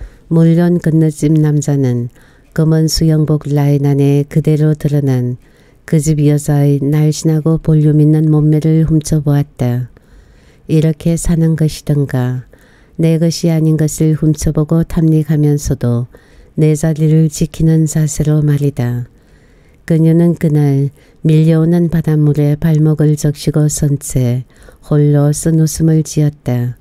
물론 건너집 남자는 검은 수영복 라인 안에 그대로 드러난 그 집 여자의 날씬하고 볼륨 있는 몸매를 훔쳐보았다. 이렇게 사는 것이던가 내 것이 아닌 것을 훔쳐보고 탐닉하면서도 내 자리를 지키는 자세로 말이다. 그녀는 그날 밀려오는 바닷물에 발목을 적시고 선 채 홀로 쓴 웃음을 지었다.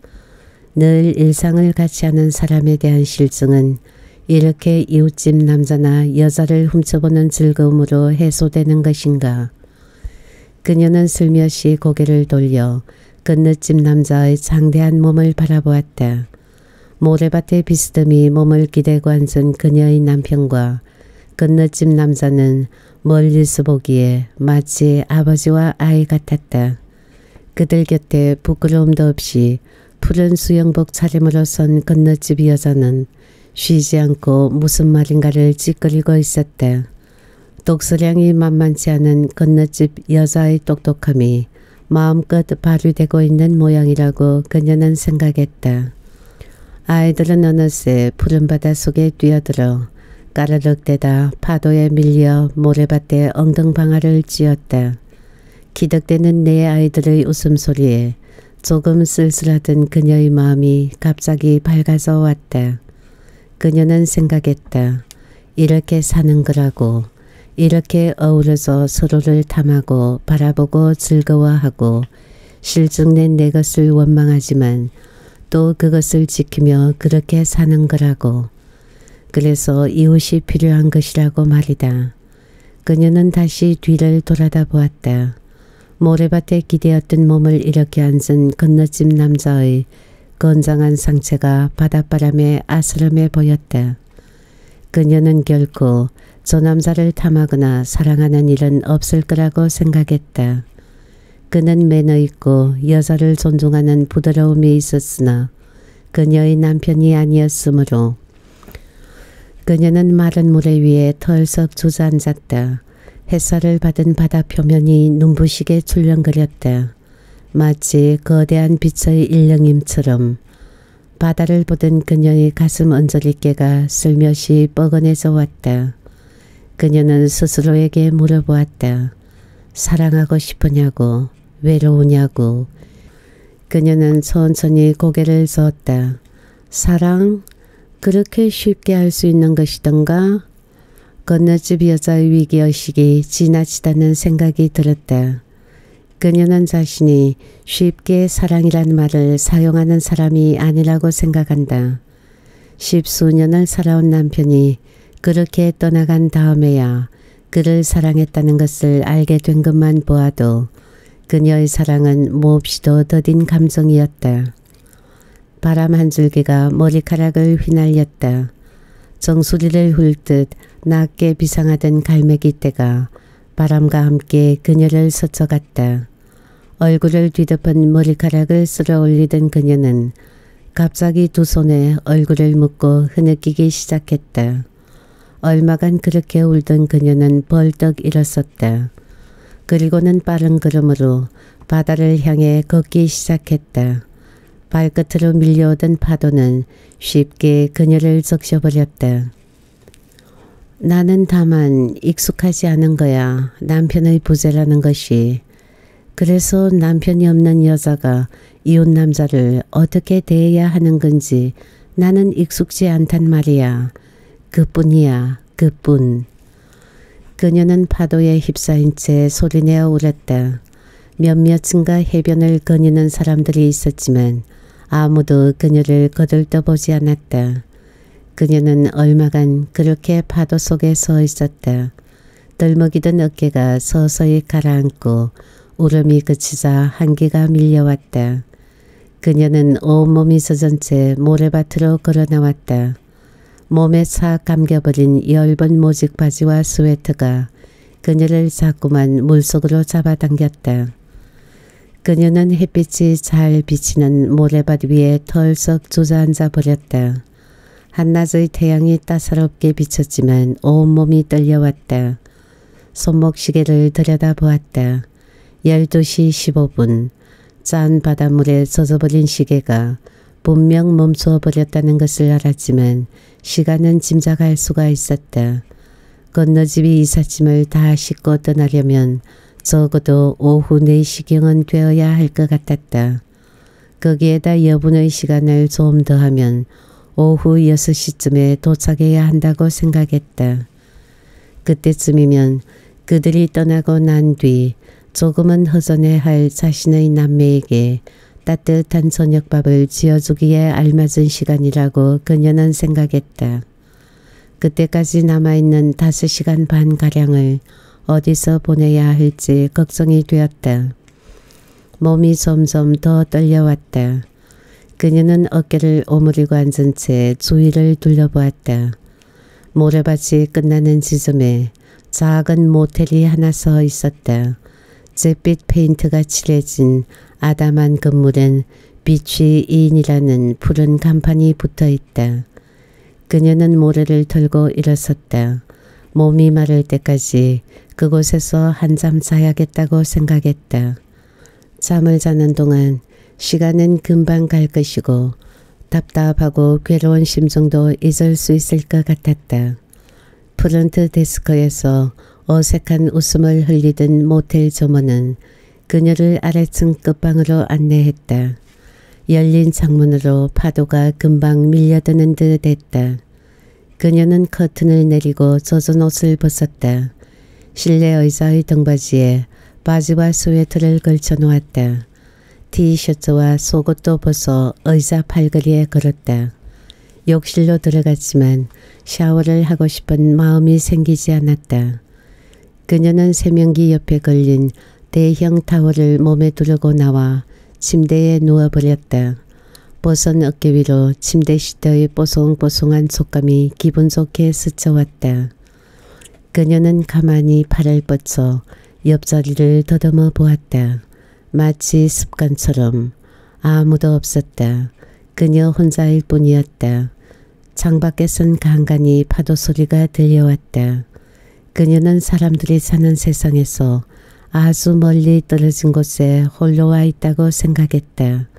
늘 일상을 같이 하는 사람에 대한 실증은 이렇게 이웃집 남자나 여자를 훔쳐보는 즐거움으로 해소되는 것인가. 그녀는 슬며시 고개를 돌려 건너집 남자의 장대한 몸을 바라보았다. 모래밭에 비스듬히 몸을 기대고 앉은 그녀의 남편과 건너집 남자는 멀리서 보기에 마치 아버지와 아이 같았다. 그들 곁에 부끄러움도 없이 푸른 수영복 차림으로 선 건너집 여자는 쉬지 않고 무슨 말인가를 찌끄리고 있었다. 독서량이 만만치 않은 건너집 여자의 똑똑함이 마음껏 발휘되고 있는 모양이라고 그녀는 생각했다. 아이들은 어느새 푸른 바다 속에 뛰어들어 까르륵대다 파도에 밀려 모래밭에 엉덩방아를 찧었다. 기덕대는 네 아이들의 웃음소리에 조금 쓸쓸하던 그녀의 마음이 갑자기 밝아져 왔다. 그녀는 생각했다. 이렇게 사는 거라고. 이렇게 어우러져 서로를 탐하고 바라보고 즐거워하고 실증낸 내 것을 원망하지만 또 그것을 지키며 그렇게 사는 거라고. 그래서 이웃이 필요한 것이라고 말이다. 그녀는 다시 뒤를 돌아다 보았다. 모래밭에 기대었던 몸을 이렇게 앉은 건너집 남자의 건장한 상체가 바닷바람에 아스름해 보였다. 그녀는 결코 저 남자를 탐하거나 사랑하는 일은 없을 거라고 생각했다. 그는 매너 있고 여자를 존중하는 부드러움이 있었으나 그녀의 남편이 아니었으므로 그녀는 마른 모래 위에 털썩 주저앉았다. 햇살을 받은 바다 표면이 눈부시게 출렁거렸다. 마치 거대한 빛의 일렁임처럼 바다를 보던 그녀의 가슴 언저리께가 슬며시 뻐근해져 왔다. 그녀는 스스로에게 물어보았다. 사랑하고 싶으냐고, 외로우냐고. 그녀는 천천히 고개를 저었다. 사랑? 그렇게 쉽게 할 수 있는 것이던가? 건너집 여자의 위기의식이 지나치다는 생각이 들었다. 그녀는 자신이 쉽게 사랑이란 말을 사용하는 사람이 아니라고 생각한다. 십수년을 살아온 남편이 그렇게 떠나간 다음에야 그를 사랑했다는 것을 알게 된 것만 보아도 그녀의 사랑은 몹시도 더딘 감정이었다. 바람 한 줄기가 머리카락을 휘날렸다. 정수리를 훑듯 낮게 비상하던 갈매기 떼가 바람과 함께 그녀를 스쳐갔다. 얼굴을 뒤덮은 머리카락을 쓸어 올리던 그녀는 갑자기 두 손에 얼굴을 묶고 흐느끼기 시작했다. 얼마간 그렇게 울던 그녀는 벌떡 일어섰다. 그리고는 빠른 걸음으로 바다를 향해 걷기 시작했다. 발끝으로 밀려오던 파도는 쉽게 그녀를 적셔버렸다. 나는 다만 익숙하지 않은 거야. 남편의 부재라는 것이. 그래서 남편이 없는 여자가 이웃 남자를 어떻게 대해야 하는 건지 나는 익숙지 않단 말이야. 그뿐이야. 그뿐. 그녀는 파도에 휩싸인 채 소리내어 울었다. 몇몇인가 해변을 거니는 사람들이 있었지만 아무도 그녀를 거들떠보지 않았다. 그녀는 얼마간 그렇게 파도 속에 서 있었다. 덜먹이던 어깨가 서서히 가라앉고 울음이 그치자 한기가 밀려왔다. 그녀는 온몸이 젖은 채 모래밭으로 걸어 나왔다. 몸에 싹 감겨버린 엷은 모직 바지와 스웨터가 그녀를 자꾸만 물속으로 잡아당겼다. 그녀는 햇빛이 잘 비치는 모래밭 위에 털썩 주저앉아 버렸다. 한낮의 태양이 따사롭게 비쳤지만 온몸이 떨려왔다. 손목시계를 들여다보았다. 열두 시 십오 분. 짠 바닷물에 젖어버린 시계가 분명 멈춰 버렸다는 것을 알았지만 시간은 짐작할 수가 있었다. 건너집이 이삿짐을 다 싣고 떠나려면 적어도 오후 네 시경은 되어야 할 것 같았다. 거기에다 여분의 시간을 좀 더하면 오후 여섯 시쯤에 도착해야 한다고 생각했다. 그때쯤이면 그들이 떠나고 난 뒤 조금은 허전해 할 자신의 남매에게 따뜻한 저녁밥을 지어주기에 알맞은 시간이라고 그녀는 생각했다. 그때까지 남아있는 다섯 시간 반가량을 어디서 보내야 할지 걱정이 되었다. 몸이 점점 더 떨려왔다. 그녀는 어깨를 오므리고 앉은 채 주위를 둘러보았다. 모래밭이 끝나는 지점에 작은 모텔이 하나 서 있었다. 잿빛 페인트가 칠해진 아담한 건물엔 비취 인이라는 푸른 간판이 붙어있다. 그녀는 모래를 털고 일어섰다. 몸이 마를 때까지 그곳에서 한잠 자야겠다고 생각했다. 잠을 자는 동안 시간은 금방 갈 것이고 답답하고 괴로운 심정도 잊을 수 있을 것 같았다. 프런트 데스크에서 어색한 웃음을 흘리던 모텔 점원은 그녀를 아래층 끝방으로 안내했다. 열린 창문으로 파도가 금방 밀려드는 듯 했다. 그녀는 커튼을 내리고 젖은 옷을 벗었다. 실내 의자의 등받이에 바지와 스웨터를 걸쳐 놓았다. 티셔츠와 속옷도 벗어 의자 팔걸이에 걸었다. 욕실로 들어갔지만 샤워를 하고 싶은 마음이 생기지 않았다. 그녀는 세면기 옆에 걸린 대형 타월을 몸에 두르고 나와 침대에 누워버렸다. 벗은 어깨 위로 침대 시트의 뽀송뽀송한 촉감이 기분 좋게 스쳐왔다. 그녀는 가만히 팔을 뻗쳐 옆자리를 더듬어 보았다. 마치 습관처럼 아무도 없었다. 그녀 혼자일 뿐이었다. 창밖에선 간간히 파도 소리가 들려왔다. 그녀는 사람들이 사는 세상에서 아주 멀리 떨어진 곳에 홀로 와 있다고 생각했다.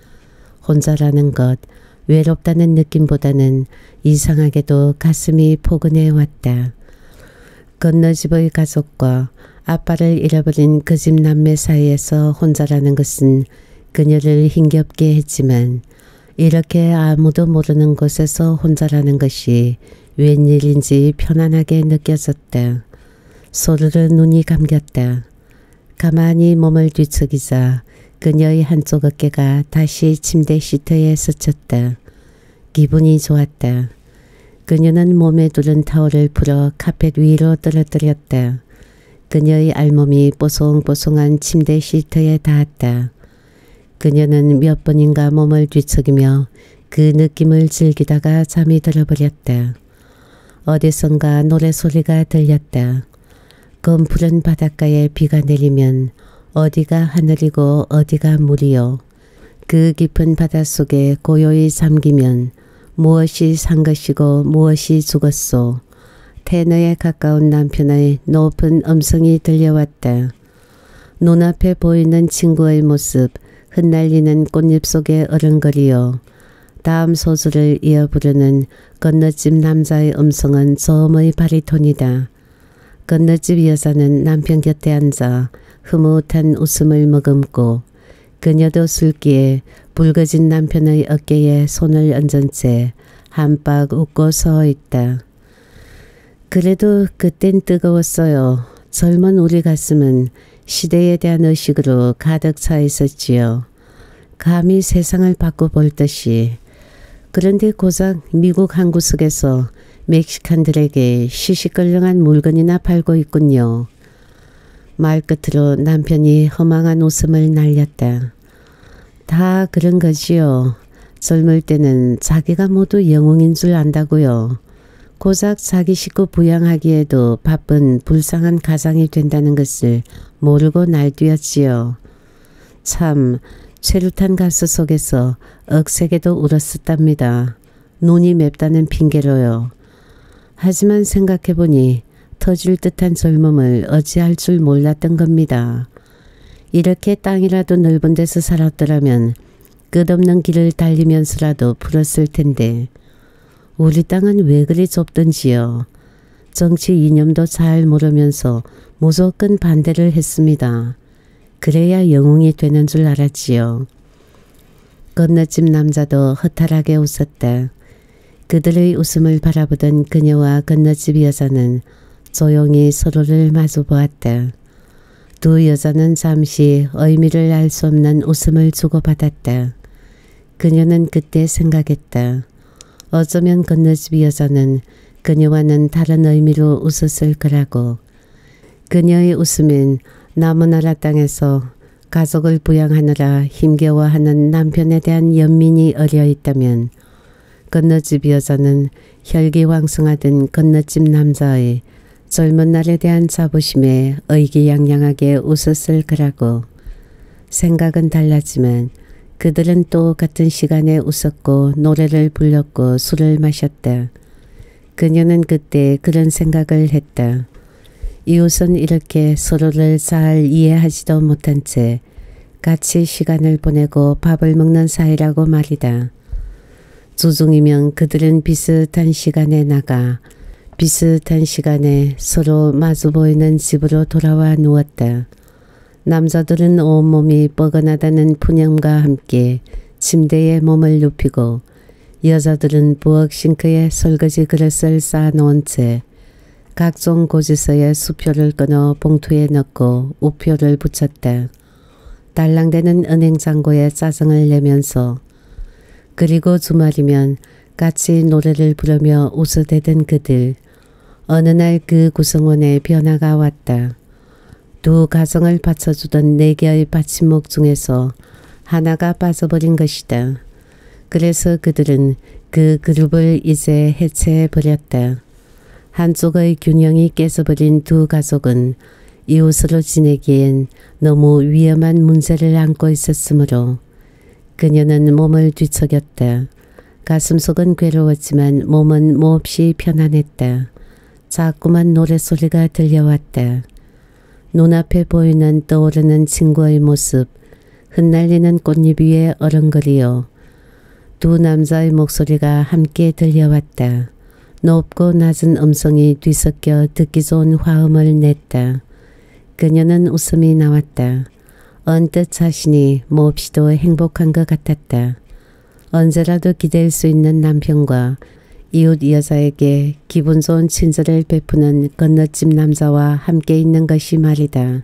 혼자라는 것, 외롭다는 느낌보다는 이상하게도 가슴이 포근해 왔다. 건너집의 가족과 아빠를 잃어버린 그 집 남매 사이에서 혼자라는 것은 그녀를 힘겹게 했지만 이렇게 아무도 모르는 곳에서 혼자라는 것이 웬일인지 편안하게 느껴졌다. 소르르 눈이 감겼다. 가만히 몸을 뒤척이자 그녀의 한쪽 어깨가 다시 침대 시트에 스쳤다. 기분이 좋았다. 그녀는 몸에 두른 타올을 풀어 카펫 위로 떨어뜨렸다. 그녀의 알몸이 뽀송뽀송한 침대 시트에 닿았다. 그녀는 몇 번인가 몸을 뒤척이며 그 느낌을 즐기다가 잠이 들어버렸다. 어디선가 노래소리가 들렸다. 검푸른 바닷가에 비가 내리면 어디가 하늘이고 어디가 물이요. 그 깊은 바닷속에 고요히 잠기면 무엇이 산 것이고 무엇이 죽었소. 테너에 가까운 남편의 높은 음성이 들려왔다. 눈앞에 보이는 친구의 모습, 흩날리는 꽃잎 속에 어른거리요. 다음 소절을 이어 부르는 건너집 남자의 음성은 저음의 바리톤이다. 건너집 여자는 남편 곁에 앉아 흐뭇한 웃음을 머금고 그녀도 술기에 붉어진 남편의 어깨에 손을 얹은 채 한박 웃고 서 있다. 그래도 그땐 뜨거웠어요. 젊은 우리 가슴은 시대에 대한 의식으로 가득 차 있었지요. 감히 세상을 바꿔볼 듯이. 그런데 고작 미국 한 구석에서 멕시칸들에게 시시껄렁한 물건이나 팔고 있군요. 말끝으로 남편이 허망한 웃음을 날렸다. 다 그런 거지요. 젊을 때는 자기가 모두 영웅인 줄 안다고요. 고작 자기 식구 부양하기에도 바쁜 불쌍한 가장이 된다는 것을 모르고 날뛰었지요. 참 최루탄 가스 속에서 억세게도 울었었답니다. 눈이 맵다는 핑계로요. 하지만 생각해보니 터질 듯한 젊음을 어찌할 줄 몰랐던 겁니다. 이렇게 땅이라도 넓은 데서 살았더라면 끝없는 길을 달리면서라도 풀었을 텐데 우리 땅은 왜 그리 좁던지요. 정치 이념도 잘 모르면서 무조건 반대를 했습니다. 그래야 영웅이 되는 줄 알았지요. 건너집 남자도 허탈하게 웃었다. 그들의 웃음을 바라보던 그녀와 건너집 여자는 조용히 서로를 마주 보았다. 두 여자는 잠시 의미를 알 수 없는 웃음을 주고받았다. 그녀는 그때 생각했다. 어쩌면 건너집 여자는 그녀와는 다른 의미로 웃었을 거라고. 그녀의 웃음엔 나무나라 땅에서 가족을 부양하느라 힘겨워하는 남편에 대한 연민이 어려 있다면 건너집 여자는 혈기왕성하던 건너집 남자의 젊은 날에 대한 자부심에 의기양양하게 웃었을 거라고. 생각은 달랐지만 그들은 또 같은 시간에 웃었고 노래를 불렀고 술을 마셨다. 그녀는 그때 그런 생각을 했다. 이웃은 이렇게 서로를 잘 이해하지도 못한 채 같이 시간을 보내고 밥을 먹는 사이라고 말이다. 주중이면 그들은 비슷한 시간에 나가 비슷한 시간에 서로 마주 보이는 집으로 돌아와 누웠다. 남자들은 온몸이 뻐근하다는 푸념과 함께 침대에 몸을 눕히고 여자들은 부엌 싱크에 설거지 그릇을 쌓아놓은 채 각종 고지서에 수표를 끊어 봉투에 넣고 우표를 붙였다. 달랑대는 은행 잔고에 짜증을 내면서 그리고 주말이면 같이 노래를 부르며 웃어대던 그들. 어느 날 그 구성원에 변화가 왔다. 두 가정을 받쳐주던 네 개의 받침목 중에서 하나가 빠져버린 것이다. 그래서 그들은 그 그룹을 이제 해체해버렸다. 한쪽의 균형이 깨져버린 두 가족은 이웃으로 지내기엔 너무 위험한 문제를 안고 있었으므로 그녀는 몸을 뒤척였다. 가슴속은 괴로웠지만 몸은 몹시 편안했다. 자꾸만 노랫소리가 들려왔다. 눈앞에 보이는 떠오르는 친구의 모습, 흩날리는 꽃잎 위에 어른거리어 두 남자의 목소리가 함께 들려왔다. 높고 낮은 음성이 뒤섞여 듣기 좋은 화음을 냈다. 그녀는 웃음이 나왔다. 언뜻 자신이 몹시도 행복한 것 같았다. 언제라도 기댈 수 있는 남편과 이웃 여자에게 기분 좋은 친절을 베푸는 건너집 남자와 함께 있는 것이 말이다.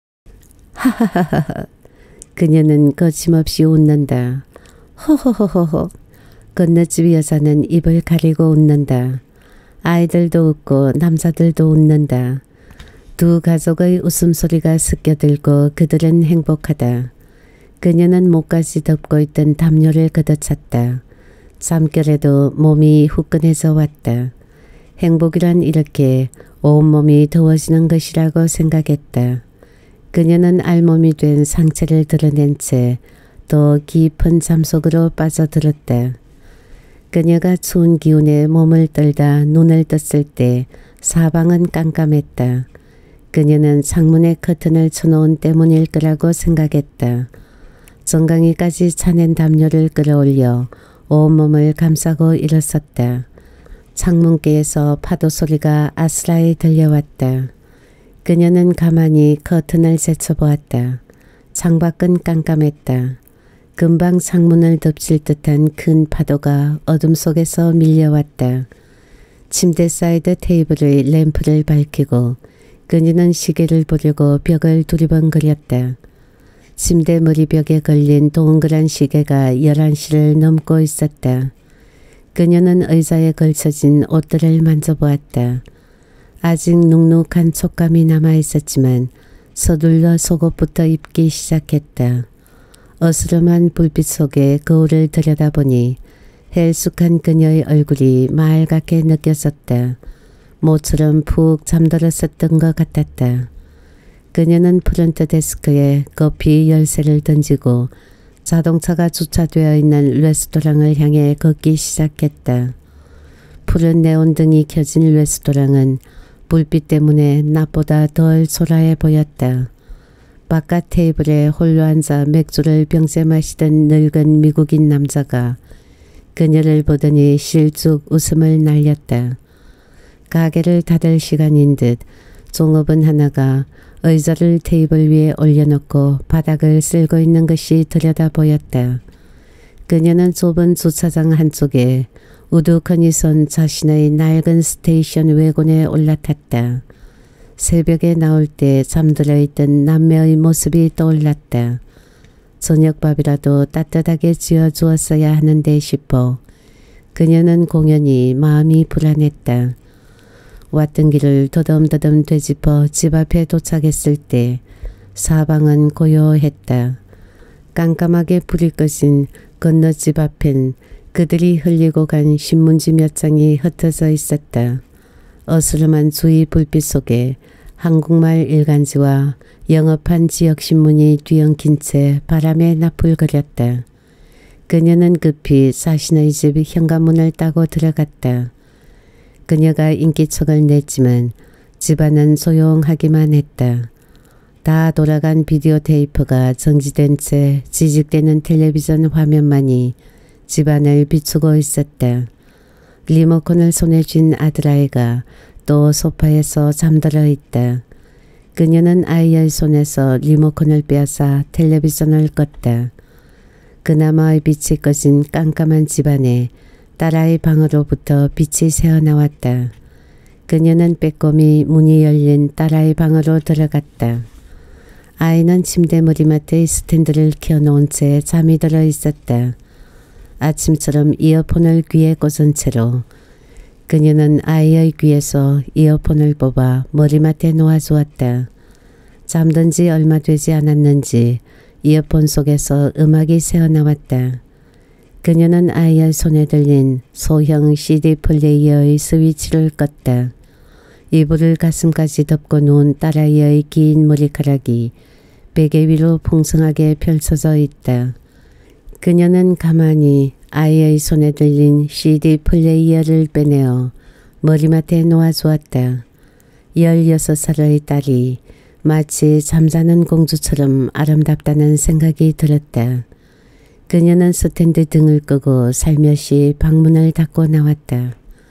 하하하하. 그녀는 거침없이 웃는다. 호호호호호. 건너집 여자는 입을 가리고 웃는다. 아이들도 웃고 남자들도 웃는다. 두 가족의 웃음소리가 스며들고 그들은 행복하다. 그녀는 목까지 덮고 있던 담요를 걷어찼다. 잠결에도 몸이 후끈해져 왔다. 행복이란 이렇게 온몸이 더워지는 것이라고 생각했다. 그녀는 알몸이 된 상체를 드러낸 채 더 깊은 잠속으로 빠져들었다. 그녀가 추운 기운에 몸을 떨다 눈을 떴을 때 사방은 깜깜했다. 그녀는 창문에 커튼을 쳐놓은 때문일 거라고 생각했다. 정강이까지 차낸 담요를 끌어올려 온몸을 감싸고 일어섰다. 창문께에서 파도 소리가 아스라이 들려왔다. 그녀는 가만히 커튼을 제쳐보았다. 창밖은 깜깜했다. 금방 창문을 덮칠 듯한 큰 파도가 어둠 속에서 밀려왔다. 침대 사이드 테이블의 램프를 밝히고 그녀는 시계를 보려고 벽을 두리번거렸다. 침대 머리벽에 걸린 동그란 시계가 열한 시를 넘고 있었다. 그녀는 의자에 걸쳐진 옷들을 만져보았다. 아직 눅눅한 촉감이 남아있었지만 서둘러 속옷부터 입기 시작했다. 어스름한 불빛 속에 거울을 들여다보니 헬쑥한 그녀의 얼굴이 맑게 느껴졌다. 모처럼 푹 잠들었었던 것 같았다. 그녀는 프런트 데스크에 커피 열쇠를 던지고 자동차가 주차되어 있는 레스토랑을 향해 걷기 시작했다. 푸른 네온등이 켜진 레스토랑은 불빛 때문에 낮보다 덜 초라해 보였다. 바깥 테이블에 홀로 앉아 맥주를 병째 마시던 늙은 미국인 남자가 그녀를 보더니 실쭉 웃음을 날렸다. 가게를 닫을 시간인 듯 종업원 하나가 의자를 테이블 위에 올려놓고 바닥을 쓸고 있는 것이 들여다 보였다. 그녀는 좁은 주차장 한쪽에 우두커니 선 자신의 낡은 스테이션 외곤에 올라탔다. 새벽에 나올 때 잠들어 있던 남매의 모습이 떠올랐다. 저녁밥이라도 따뜻하게 지어주었어야 하는데 싶어 그녀는 공연히 마음이 불안했다. 왔던 길을 더듬더듬 되짚어 집 앞에 도착했을 때 사방은 고요했다. 깜깜하게 불이 꺼진 건너집 앞엔 그들이 흘리고 간 신문지 몇 장이 흩어져 있었다. 어스름한 주위 불빛 속에 한국말 일간지와 영업한 지역신문이 뒤엉킨 채 바람에 나풀거렸다. 그녀는 급히 자신의 집 현관문을 따고 들어갔다. 그녀가 인기척을 냈지만 집안은 조용하기만 했다. 다 돌아간 비디오 테이프가 정지된 채 지직대는 텔레비전 화면만이 집안을 비추고 있었다. 리모컨을 손에 쥔 아들아이가 또 소파에서 잠들어 있다. 그녀는 아이의 손에서 리모컨을 빼앗아 텔레비전을 껐다. 그나마의 빛이 꺼진 깜깜한 집안에 딸아이 방으로부터 빛이 새어나왔다. 그녀는 빼꼼히 문이 열린 딸아이 방으로 들어갔다. 아이는 침대 머리맡의 스탠드를 켜놓은 채 잠이 들어 있었다. 아침처럼 이어폰을 귀에 꽂은 채로 그녀는 아이의 귀에서 이어폰을 뽑아 머리맡에 놓아주었다. 잠든 지 얼마 되지 않았는지 이어폰 속에서 음악이 새어나왔다. 그녀는 아이의 손에 들린 소형 씨디 플레이어의 스위치를 껐다. 이불을 가슴까지 덮고 누운 딸아이의 긴 머리카락이 베개 위로 풍성하게 펼쳐져 있다. 그녀는 가만히 아이의 손에 들린 씨디 플레이어를 빼내어 머리맡에 놓아주었다. 열여섯 살의 딸이 마치 잠자는 공주처럼 아름답다는 생각이 들었다. 그녀는 스탠드 등을 끄고 살며시 방문을 닫고 나왔다.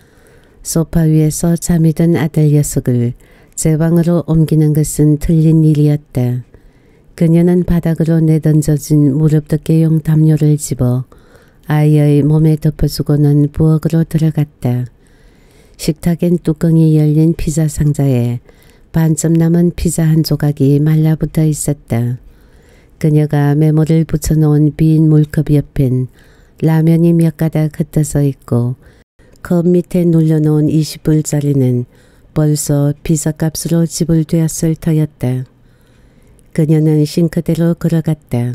소파 위에서 잠이 든 아들 녀석을 제 방으로 옮기는 것은 틀린 일이었다. 그녀는 바닥으로 내던져진 무릎덮개용 담요를 집어 아이의 몸에 덮어주고는 부엌으로 들어갔다. 식탁엔 뚜껑이 열린 피자 상자에 반쯤 남은 피자 한 조각이 말라붙어 있었다. 그녀가 메모를 붙여놓은 빈 물컵 옆엔 라면이 몇 가닥 흩어져 있고 컵 밑에 눌려놓은 이십 불짜리는 벌써 피자값으로 지불되었을 터였다. 그녀는 싱크대로 걸어갔다.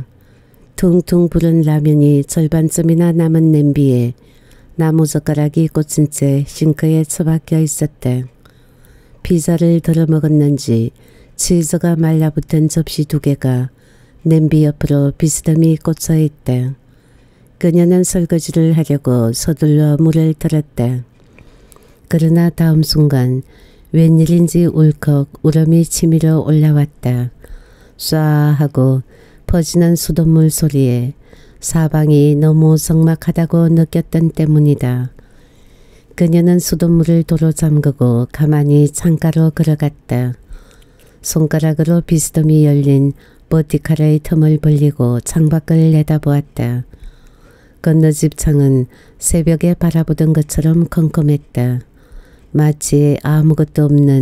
퉁퉁 부른 라면이 절반쯤이나 남은 냄비에 나무젓가락이 꽂힌 채 싱크에 처박혀 있었다. 피자를 덜어 먹었는지 치즈가 말라붙은 접시 두 개가 냄비 옆으로 비스듬히 꽂혀 있다. 그녀는 설거지를 하려고 서둘러 물을 들었다. 그러나 다음 순간 웬일인지 울컥 우러미 치밀어 올라왔다. 쏴 하고 퍼지는 수돗물 소리에 사방이 너무 적막하다고 느꼈던 때문이다. 그녀는 수돗물을 도로 잠그고 가만히 창가로 걸어갔다. 손가락으로 비스듬히 열린 버티칼의 틈을 벌리고 창밖을 내다보았다. 건너집 창은 새벽에 바라보던 것처럼 컴컴했다. 마치 아무것도 없는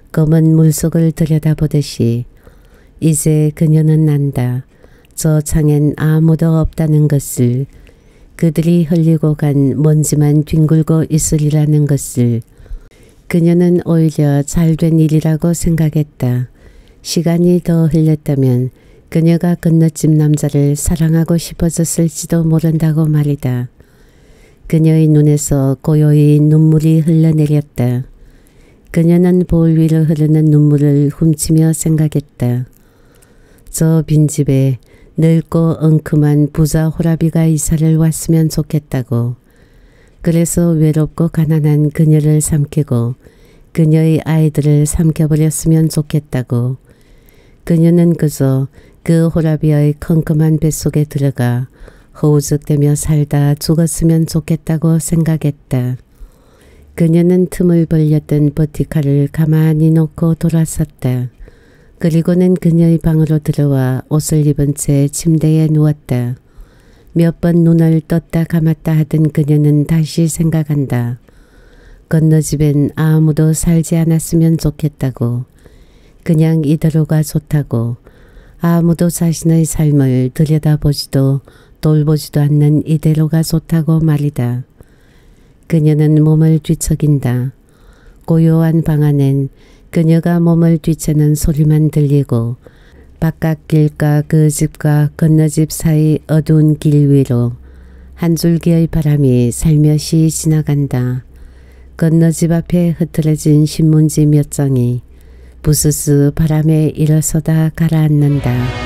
검은 물속을 들여다보듯이 이제 그녀는 안다. 저 창엔 아무도 없다는 것을, 그들이 흘리고 간 먼지만 뒹굴고 있으리라는 것을. 그녀는 오히려 잘된 일이라고 생각했다. 시간이 더 흘렸다면 그녀가 건너집 남자를 사랑하고 싶어졌을지도 모른다고 말이다. 그녀의 눈에서 고요히 눈물이 흘러내렸다. 그녀는 볼 위로 흐르는 눈물을 훔치며 생각했다. 저 빈집에 늙고 엉큼한 부자 호라비가 이사를 왔으면 좋겠다고. 그래서 외롭고 가난한 그녀를 삼키고 그녀의 아이들을 삼켜버렸으면 좋겠다고. 그녀는 그저 그 호라비의 컴컴한 뱃속에 들어가 허우적대며 살다 죽었으면 좋겠다고 생각했다. 그녀는 틈을 벌렸던 버티칼을 가만히 놓고 돌아섰다. 그리고는 그녀의 방으로 들어와 옷을 입은 채 침대에 누웠다. 몇 번 눈을 떴다 감았다 하던 그녀는 다시 생각한다. 건너집엔 아무도 살지 않았으면 좋겠다고. 그냥 이대로가 좋다고. 아무도 자신의 삶을 들여다보지도 돌보지도 않는 이대로가 좋다고 말이다. 그녀는 몸을 뒤척인다. 고요한 방 안엔 그녀가 몸을 뒤채는 소리만 들리고 바깥 길과 그 집과 건너집 사이 어두운 길 위로 한 줄기의 바람이 살며시 지나간다. 건너집 앞에 흐트러진 신문지 몇 장이 부스스 바람에 일어서다 가라앉는다.